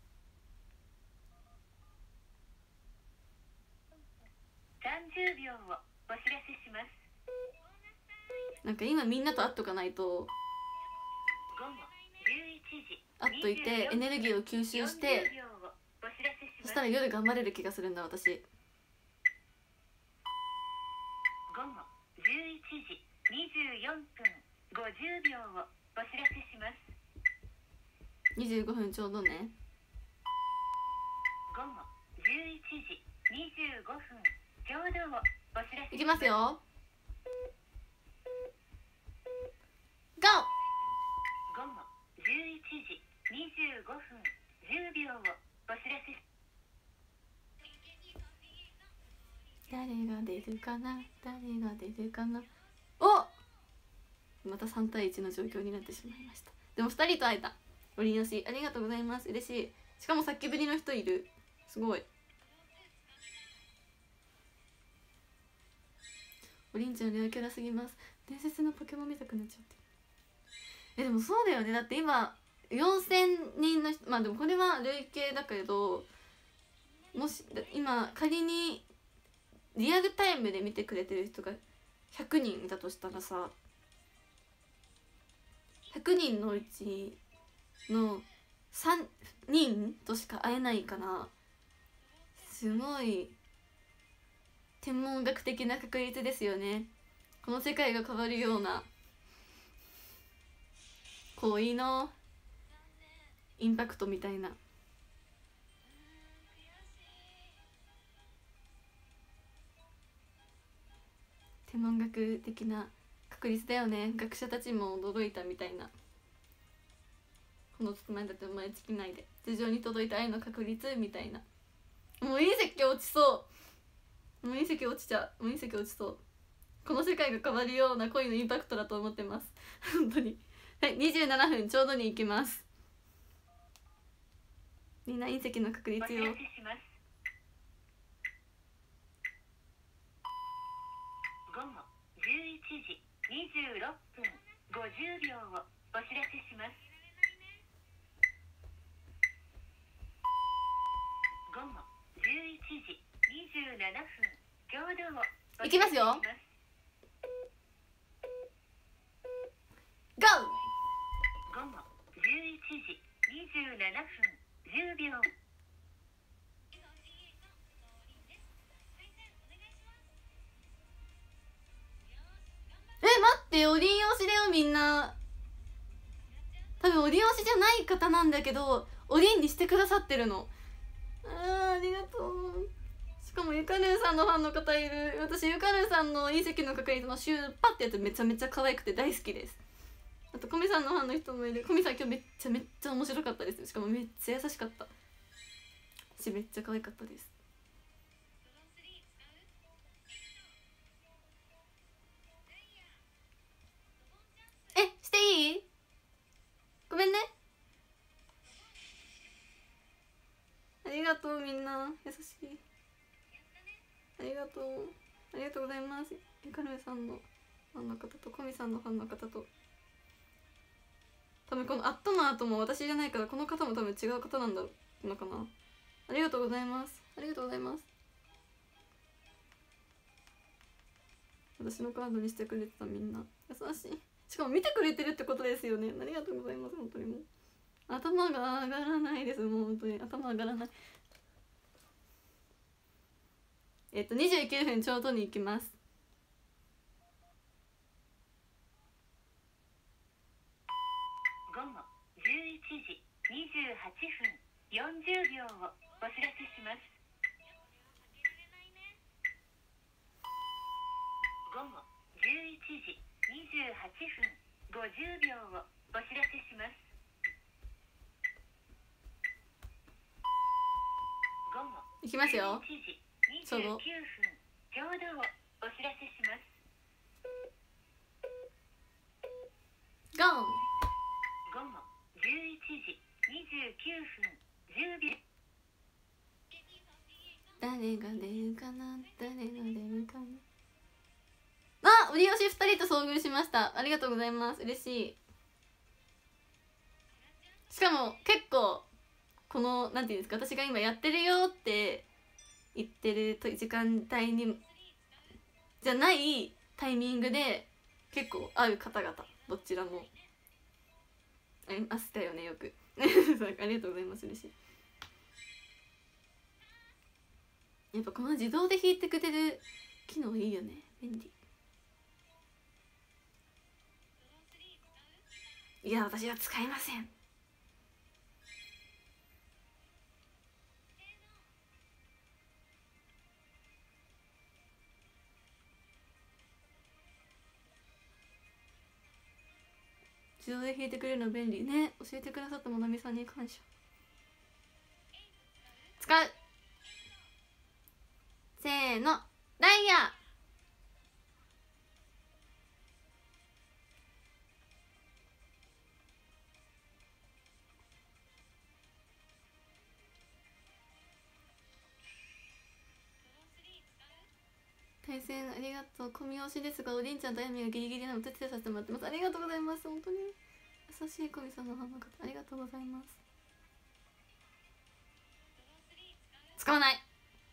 さんじゅうびょうをお知らせします。 なんか今みんなと会っとかないと、 午後じゅういちじ会っといてエネルギーを吸収して、そしたら夜頑張れる気がするんだ私。 午後じゅういちじにじゅうよんぷんごじゅうびょうをお知らせします。 にじゅうごふんちょうどね。 午後じゅういちじにじゅうごふんちょうどをお知らせします。 いきますよ。ゴー。 午後じゅういちじにじゅうごふんじゅうびょうをお知らせし。 誰が出るかな誰が出るかな。お、またさんたいいちの状況になってしまいました。でもふたりと会えた。おりんよしありがとうございます。嬉しい。しかもさっきぶりの人いる。すごい。おりんちゃんレアキャラすぎます。伝説のポケモン見たくなっちゃって。えでもそうだよね。だって今よんせんにんの人、まあでもこれは累計だけど、もし今仮にリアルタイムで見てくれてる人がひゃくにんだとしたらさ、ひゃくにんのうちのさんにんとしか会えないから、すごい天文学的な確率ですよね。この世界が変わるような恋のインパクトみたいな。 文学的な確率だよね。学者たちも驚いたみたいな。この包まれたって生まれつきないで頭上に届いた愛の確率みたいな。もう隕石落ちそう。もう隕石落ちちゃう。もう隕石落ちそう。この世界が変わるような恋のインパクトだと思ってます本当に。はい、にじゅうななふんちょうどに行きます。みんな隕石の確率よ。 ごごじゅういちじにじゅうろっぷんごじゅうびょうをお知らせします。ごごじゅういちじにじゅうななふんちょうどをいきますよ。ゴー。 ごごじゅういちじにじゅうななふんじゅうびょう。 え、待って、オリン推しだよみんな。多分オリン推しじゃない方なんだけどオリンにしてくださってるの。あー、ありがとう。しかもゆかるーさんのファンの方いる。私ゆかるーさんの隕石の確率のシューパってやつめちゃめちゃ可愛くて大好きです。あとコミさんのファンの人もいる。コミさん今日めっちゃめっちゃ面白かったです。しかもめっちゃ優しかったしめっちゃ可愛かったです。え、していい？ごめんね。ありがとうみんな優しい。ありがとうありがとうございます。ゆかるーさんのファンの方とコミさんのファンの方と、多分この「アットの後も私じゃないからこの方も多分違う方なんだろうのかな。ありがとうございます。ありがとうございます。私のカードにしてくれてたみんな優しい。しかも見てくれてるってことですよね。ありがとうございます。本当にもう頭が上がらないです。もう本当に頭上がらない。えっとにじゅうきゅうふんちょうどに行きます。 ごごじゅういちじにじゅうはちふんよんじゅうびょうをお知らせします。ごごじゅういちじにじゅうはちふんごじゅうびょうをお知らせします。ごごいきますよ。 じゅういちじにじゅうきゅうふんちょうどをお知らせします。 ゴー。 ごごじゅういちじにじゅうきゅうふんじゅうびょう。 誰が出るかな、誰が出るかな。あ、オリ推しふたりと遭遇しました。ありがとうございます。嬉しい。しかも結構このなんていうんですか、私が今やってるよって言ってる時間帯にじゃないタイミングで結構会う方々どちらもありましたよね、よくありがとうございます。嬉しい。やっぱこの自動で弾いてくれる機能いいよね、便利。いや、私は使いません。自動で弾いてくれるの便利ね。教えてくださったもなみさんに感謝。使う。せーの、ダイヤ。対戦ありがとう。込み押しですがおりんちゃんとあやみがギリギリなので手伝いさせてもらってます。ありがとうございます。本当に優しい込みさんのファンの方ありがとうございます。使わない。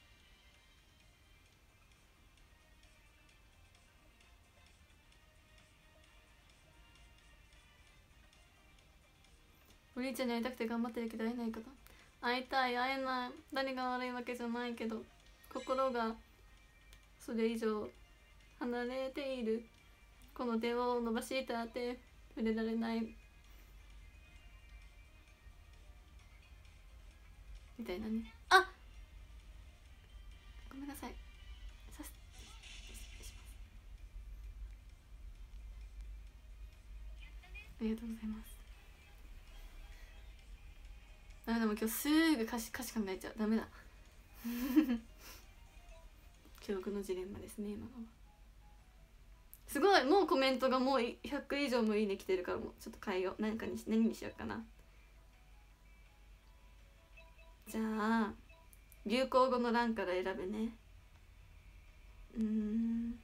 おりんちゃんに会いたくて頑張ってるけど会えない方、会いたい。会えない。誰が悪いわけじゃないけど心がそれ以上離れている。この手を伸ばしたって触れられないみたいなね。あ、ごめんなさい。さしりがとうございます。ダメだ、もう今日すぐ歌詞歌詞考えちゃう。ダメだ記憶のジレンマですね今のは。すごい、もうコメントがもうひゃく以上もいいね来てるから、もうちょっと変えよう。何かにし何にしようかな。じゃあ流行語の欄から選ぶね。うーん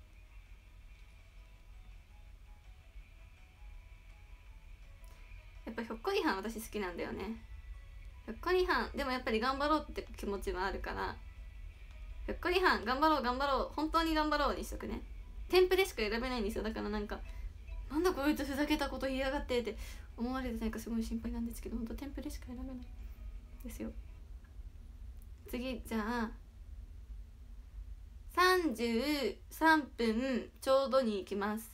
やっぱひょっこりはん私好きなんだよね。ひょっこりはんでもやっぱり頑張ろうって気持ちはあるから、ひょっこりはん頑張ろう頑張ろう本当に頑張ろうにしとくね。テンプレしか選べないんですよ。だからなんかなんだこいつふざけたこと言いやがってって思われてないかすごい心配なんですけど、本当テンプレしか選べないですよ。次じゃあさんじゅうさんぷんちょうどに行きます。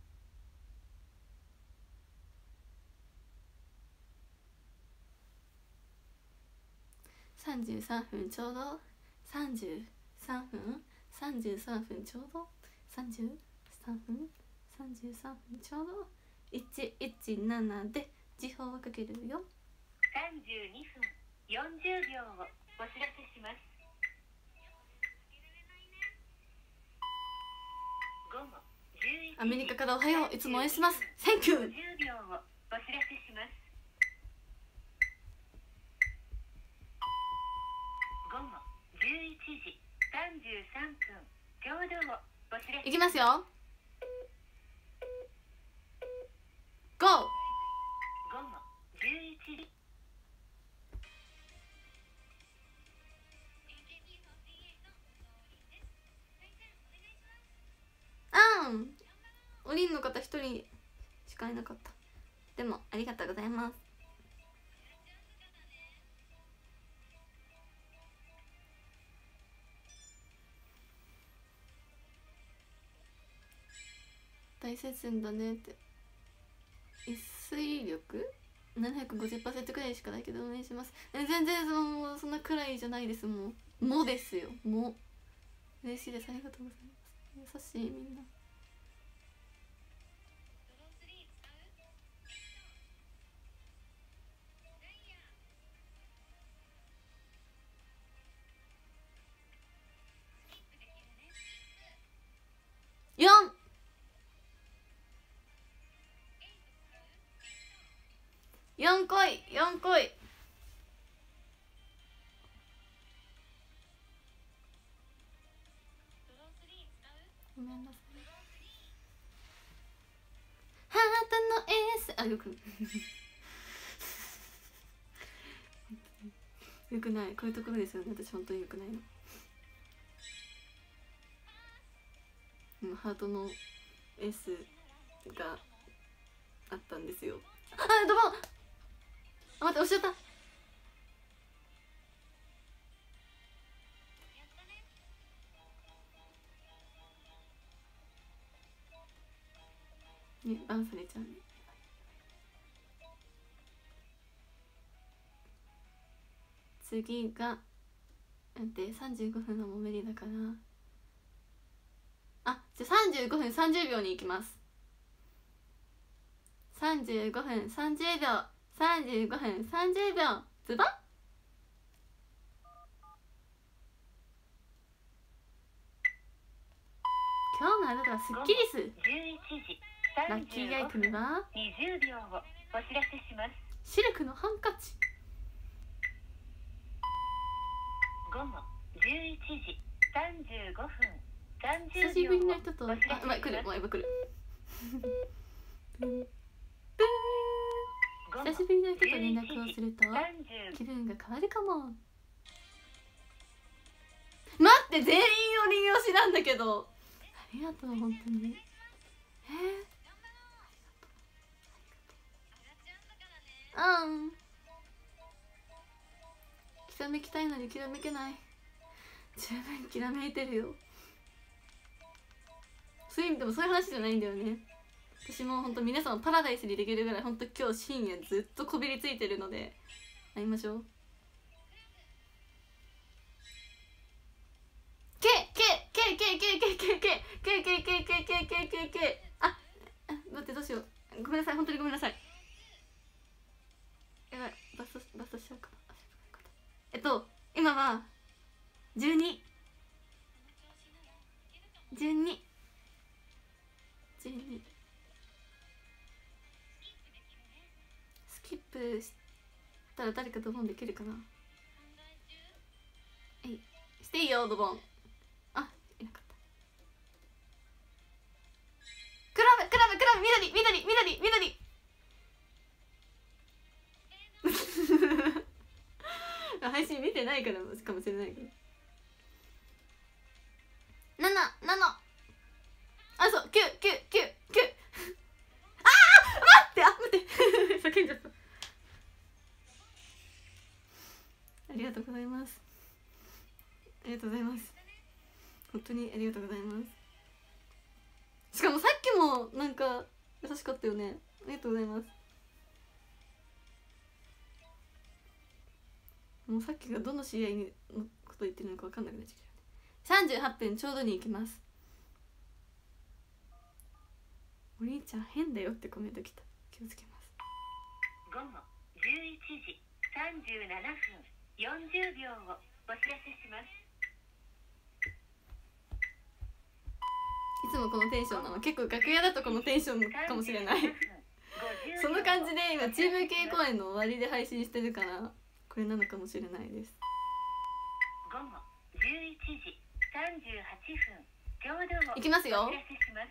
さんじゅうさんぷんちょうど、さんじゅうさんぷんさんじゅうさんぷんちょうど、さんじゅうさんぷんさんじゅうさんぷんちょうど、いちいちななで時報をかけるよ。 さんじゅうにふんよんじゅうびょうをお知らせします。午後じゅういちじアメリカからおはよう、いつも応援してます。センキュー。 ごじゅうびょうをお知らせします。午後じゅういちじさんじゅうさんぷんちょうどをお知らせします。 いきますよ。ゴー。 午後じゅういちじあんおりんの方一人しかいなかった。でもありがとうございます。大接戦だねって。一水力 ななひゃくごじゅっパーセント くらいしかないけどお願いします。え全然そのもうそんなくらいじゃないです。もうもですよ。も嬉しいです。ありがとうございます。優しいみんな。よんよんこいよんこい。ごめんなさい。ハートのエースあよくよくない。こういうところですよね。私本当によくないの。ハートの S があったんですよ。あドボンあ待って押しちゃった。ねバンされちゃうね。次が待ってさんじゅうごふんはもう無理だから、あじゃあさんじゅうごふんさんじゅうびょうに行きます。さんじゅうごふんさんじゅうびょうさんじゅうごふんさんじゅうびょうズバッ。今日のあなたはスッキリす。 じゅういちじラッキーアイテムはにじゅうびょうをお知らせします。 シルクのハンカチ。 午後じゅういちじさんじゅうごふんさんじゅう久しぶりの人と、あ、 びょうをお知らせします。 まあ、来る、もう今来る。ブンブーン。久しぶりの人と連絡をすると気分が変わるかも。待って全員おりん推しなんだけど、ありがとう本当に。えー、あんきらめきたいのにきらめけない。十分きらめいてるよ。そういう意味でもそういう話じゃないんだよね。私も本当皆さんパラダイスにできるぐらい本当今日深夜ずっとこびりついてるので会いましょう。けけけけけけけけけけけけけけけけあ待ってどうしよう。 ごめんなさい、本当にごめんなさい。やばい、バストバストしちゃうかな。えっと今はじゅうに、じゅうに、じゅうに。スキップしたら誰かドボンできるかな。えい、していいよドボン。あ、いなかった。クラブクラブクラブ、緑緑緑緑配信見てないからかもしれないけど。なななな、あ、そう、きゅうきゅうきゅうきゅう。ああ、待って、あ、待って叫んじゃった。ありがとうございます。ありがとうございます。本当にありがとうございます。しかもさっきもなんか優しかったよね。ありがとうございます。もうさっきがどの試合のこと言ってるのか分かんなくなっちゃう。さんじゅうはっぷんちょうどに行きます。お兄ちゃん変だよってコメント来た。気をつけます。 ごごじゅういちじさんじゅうななふんよんじゅうびょうをお知らせします。 いつもこのテンションなの。結構楽屋だとこのテンションかもしれないその感じで今チーム系公演の終わりで配信してるからこれなのかもしれないです。 ごごじゅういちじさんじゅうはっぷんちょうどをいきますよ。 お知らせします。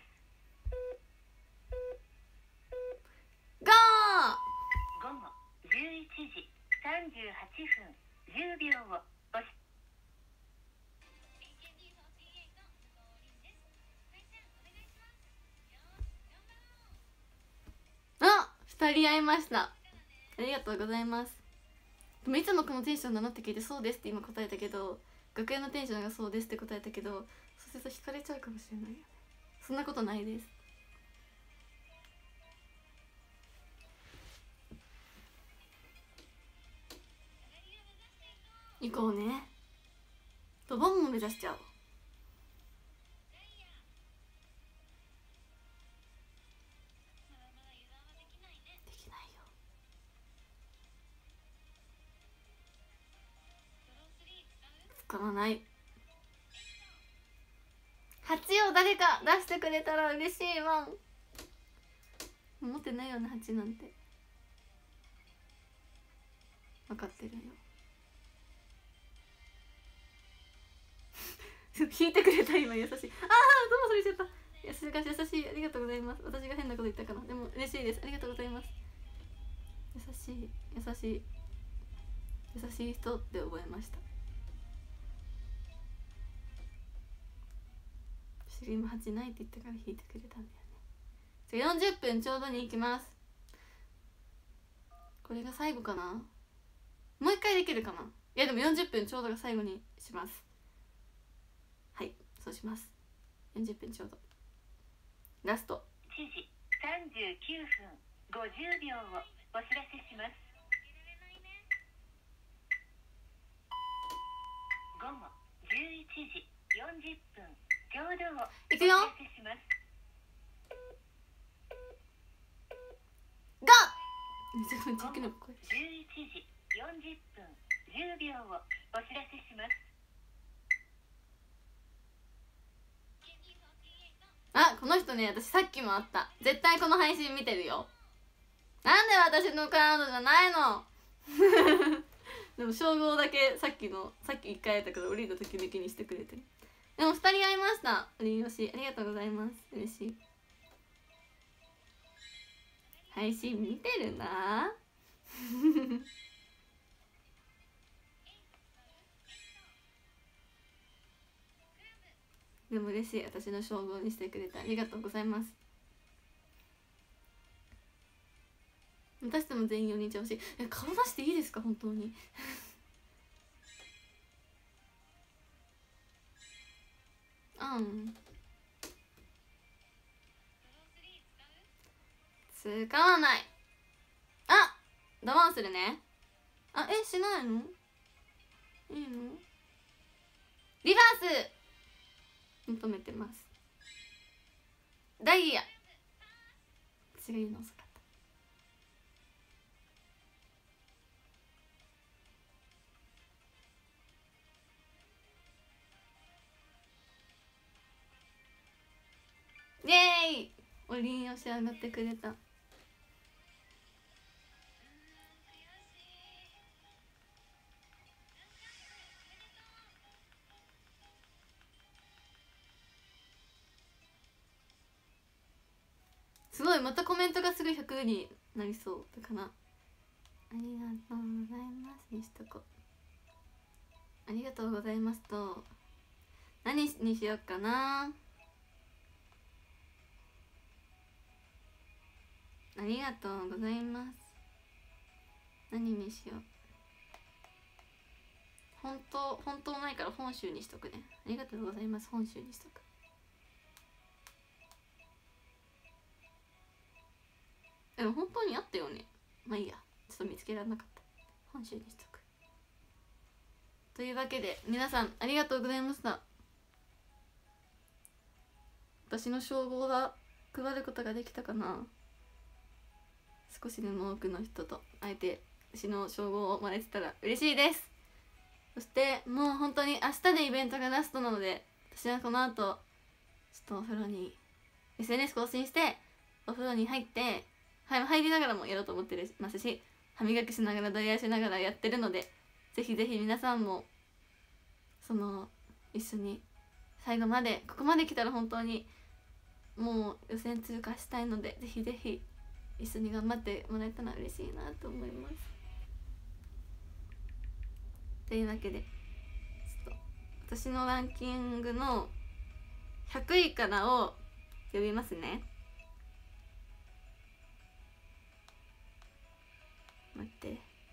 ゴー。 ごごじゅういちじさんじゅうはっぷんじゅうびょうをおしあ、二人会いました。ありがとうございます。でもいつもこのテンションなのって聞いてそうですって今答えたけど、楽屋のテンションがそうですって答えたけど、そうすると惹かれちゃうかもしれないよね。そんなことないです。行こうね。ドボンも目指しちゃおう。できないよ。使わない。はちを誰か出してくれたら嬉しいわん。持ってないよね、はちなんて。分かってるよ引いてくれた今優しい。ああ、どうもそれちゃった。優しい優しい、ありがとうございます。私が変なこと言ったかな。でも嬉しいです。ありがとうございます。優しい優しい優しい人って覚えました。私が今はちないって言ったから引いてくれたんだよね。じゃあよんじゅっぷんちょうどに行きます。これが最後かな。もう一回できるかな。いやでもよんじゅっぷんちょうどが最後にします。はい、そうします。よんじゅっぷんちょうどラスト。 いちじさんじゅうきゅうふんごじゅうびょうをお知らせします。ごごじゅういちじよんじゅっぷんちょうどをお知らせします。 ゴー。じゅういちじよんじゅっぷんじゅうびょうをお知らせします。 あ、この人ね、私さっきも会った。絶対この配信見てるよ。なんで私のカードじゃないのでも称号だけさっきのさっきいっかいやったから降りた時々にしてくれてる。でもふたり会いました。おりよしありがとうございます。嬉しい。配信見てるなでも嬉しい。私の称号にしてくれてありがとうございます。私とも全員よにんちゃ欲しい。え、顔出していいですか本当にうん使わない。あ、ドボンするね。あ、え、しないのいいの。リバース求めてます。ダイヤ私が言うの遅かった。イエーイ、おりんよし上がってくれた。すごい、またコメントがすぐひゃくになりそうだかな。ありがとうございますにしとこう。ありがとうございますと何にしようかな。ありがとうございます。何にしよう。本当本当ないから本州にしとくね。ありがとうございます。本州にしとく。でも本当にあったよね。まあいいや、ちょっと見つけられなかった。本州にしとく。というわけで皆さんありがとうございました。私の称号は配ることができたかな。少しでも多くの人と会えて私の称号をもらえてたら嬉しいです。そしてもう本当に明日でイベントがラストなので、私はこの後ちょっとお風呂に エスエヌエス 更新してお風呂に入って入りながらもやろうと思ってますし、歯磨きしながらドライヤーしながらやってるので、ぜひぜひ皆さんもその一緒に最後まで、ここまで来たら本当にもう予選通過したいので、ぜひぜひ一緒に頑張ってもらえたら嬉しいなと思います。というわけでちょっと私のランキングのひゃくいからを読みますね。待って、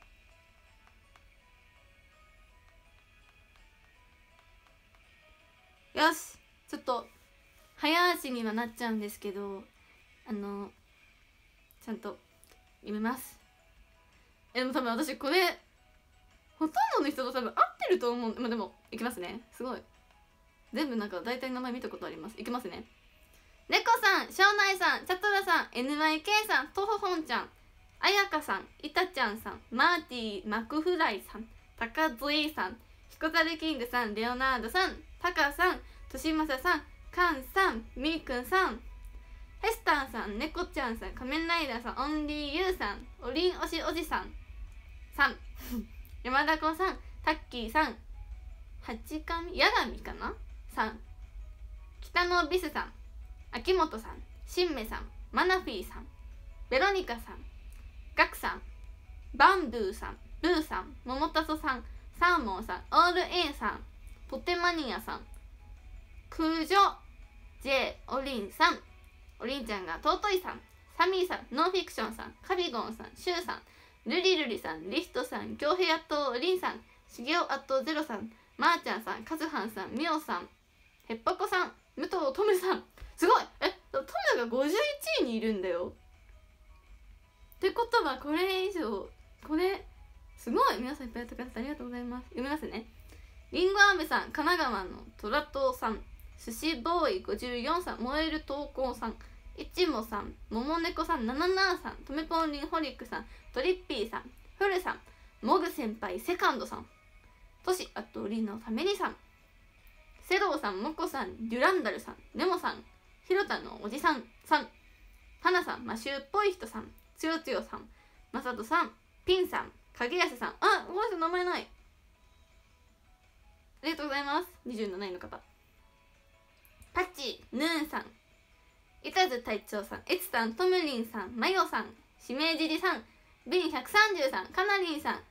よし、ちょっと早足にはなっちゃうんですけど、あのちゃんと読みます。えでも多分私これほとんどの人と多分合ってると思う。まあでもいきますね。すごい全部なんか大体名前見たことあります。いきますね。猫さん、庄内さん、チャトラさん、 エヌワイケー さん、とほほんちゃん、あやかさん、いたちゃんさん、マーティーマクフライさん、たかぞいさん、ひこざるキングさん、レオナードさん、たかさん、としまささん、かんさん、みーくんさん、ヘスターさん、猫ちゃんさん、仮面ライダーさん、オンリーユーさん、おりんおしおじさんさん山田子さん、タッキーさん、八神八神かなさん、北野ビスさん、秋元さん、しんめさん、マナフィーさん、ベロニカさん、ガクさん、バンブーさん、ルーさん、桃たそさん、サーモンさん、オール A さん、ポテマニアさん、クジョ J おりんさん、おりんちゃんが尊いさん、サミーさん、ノンフィクションさん、カビゴンさん、シュウさん、ルリルリさん、リストさん、京平とりんさん、しげおあとゼロさん、まーちゃんさん、カズハンさん、ミオさん、へっぱこさん、武藤トムさん、すごい、えトムがごじゅういちいにいるんだよ。ってことはこれ以上、これすごい、皆さんいっぱいやってくださってありがとうございます。読みますね。りんごあめさん、神奈川のトラトーさん、寿司ボーイごじゅうよんさん、燃える投稿さん、いちもさん、ももねこさん、なななさん、とめぽんりんホリックさん、トリッピーさん、フルさん、モグ先輩セカンドさん、トシあとりのファミリーさん、セローさん、モコさん、デュランダルさん、ネモさん、ひろたのおじさんさん、タナさん、マシューっぽい人さん、つよつよさん、まさとさん、ピンさん、影安さん、あ、ごめんなさい、名前ない。ありがとうございます。にじゅうなないの方、パッチ、ヌーンさん、いたず隊長さん、エツさん、トムリンさん、マヨさん、指名じりさん、ビンひゃくさんじゅうさん、カナリンさん、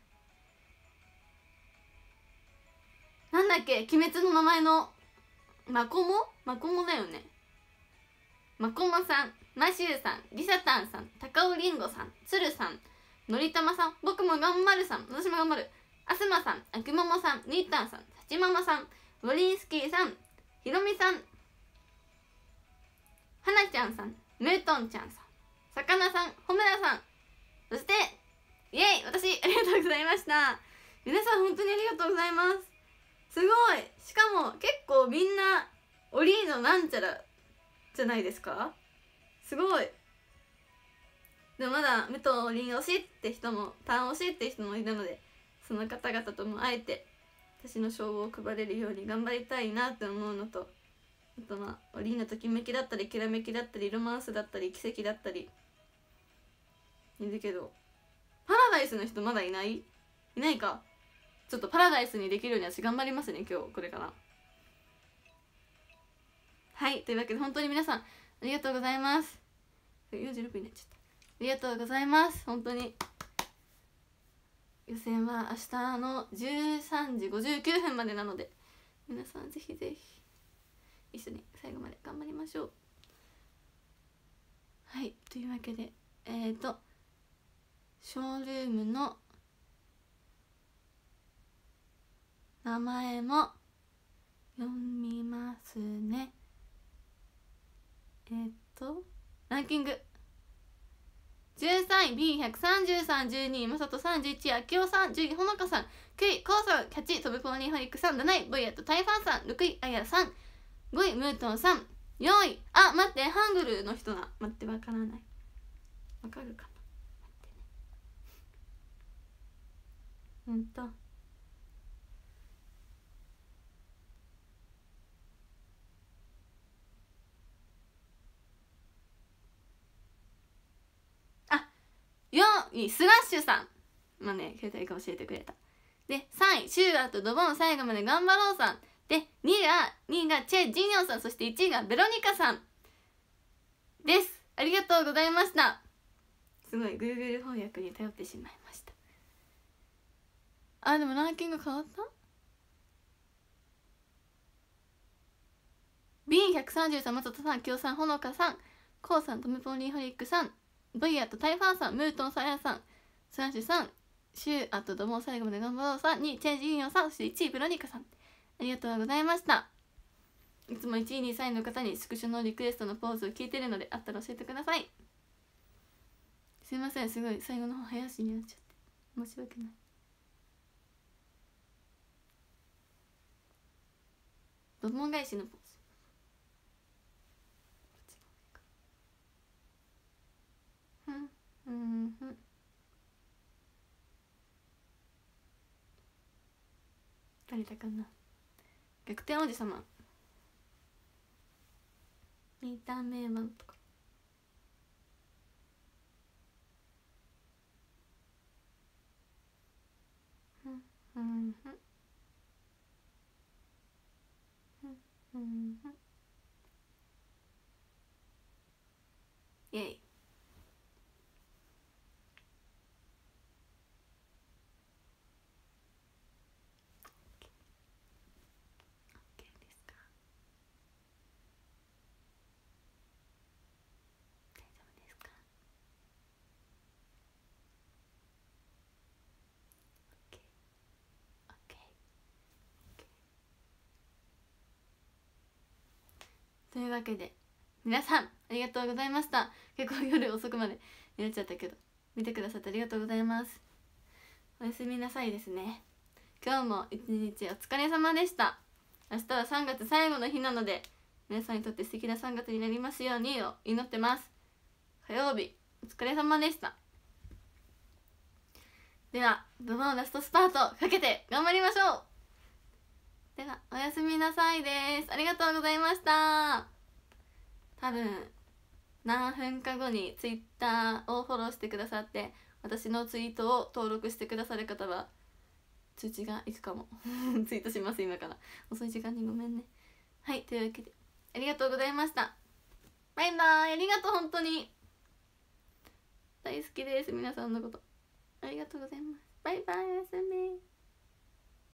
なんだっけ、鬼滅の名前のマコモマコモだよね。マコモさん、マシューさん、リサタンさん、高尾りんごさん、つるさん、のりたまさん、僕も頑張るさん、私も頑張る、あすまさん、あきももさん、ニータンさん、さちままさん、ウォリンスキーさん、ひろみさん、はなちゃんさん、ムートンちゃんさん、さかなさん、ほむらさん、そしてイエイ、私ありがとうございました。皆さん本当にありがとうございます。すごい、しかも結構みんなオリーのなんちゃらじゃないですか。すごいでもまだ武藤凛推しって人もタン推しって人もいるので、その方々ともあえて私の称号を配れるように頑張りたいなって思うのと、あとまあ凛のときめきだったりきらめきだったりロマンスだったり奇跡だったりいるけど、パラダイスの人まだいないいないか。ちょっとパラダイスにできるように私頑張りますね、今日これから。はい、というわけで本当に皆さんありがとうございます。よんじゅうろっぷんになっちゃった。ありがとうございます。本当に予選は明日のじゅうさんじごじゅうきゅうふんまでなので、皆さんぜひぜひ一緒に最後まで頑張りましょう。はい、というわけでえーとショールームの名前も読みますね。えー、っとランキングじゅうさんい ビーひゃくさんじゅうさん、じゅうにいまさとさんじゅういちいあきおさん、じゅういほのかさん、きゅういこうさん、はちいトムポーニーホリックさん、なないボイヤとタイファンさん、ろくいあやさん、ごいムートンさん、よんいあ待ってハングルの人な、待ってわからない、わかるかな、待ってね、うんとよんいスガッシュさん、まあね携帯が教えてくれた。でさんいシューアーとドボン最後まで頑張ろうさんで、にいがにいがチェ・ジンヨンさん、そしていちいがベロニカさんです。ありがとうございました。すごい Google 翻訳に頼ってしまいました。あでもランキング変わった。 ビーひゃくさんじゅうさん 松田さん、きよさん、ほのかさん、こうさん、トムポンリーホリックさん、ブイアとタイファーさん、ムートンさやさん、スラッシュさん、シューアとドモン最後まで頑張ろうさん、にいチェンジインヨンさん、そしていちいブロニカさん、ありがとうございました。いつもいちいにさいの方にスクショのリクエストのポーズを聞いてるので、あったら教えてください。すいません、すごい最後の方早足になっちゃって申し訳ない。ドモン返しのポーズ、ふんふんふん、誰だかな。逆転王子様、見た目版とか、ふんふんふんふんふんふん、イェイ。というわけで皆さんありがとうございました。結構夜遅くまでやっちゃったけど見てくださってありがとうございます。おやすみなさいですね。今日も一日お疲れ様でした。明日はさんがつ最後の日なので、皆さんにとって素敵なさんがつになりますようにを祈ってます。火曜日お疲れ様でした。ではドボンラストスパートかけて頑張りましょう。ではおやすみなさいです。ありがとうございました。多分何分か後にツイッターをフォローしてくださって私のツイートを登録してくださる方は通知がいくかもツイートします。今から遅い時間にごめんね。はい、というわけでありがとうございました。バイバイ。ありがとう、本当に大好きです、皆さんのこと。ありがとうございます。バイバイ、おやすみ。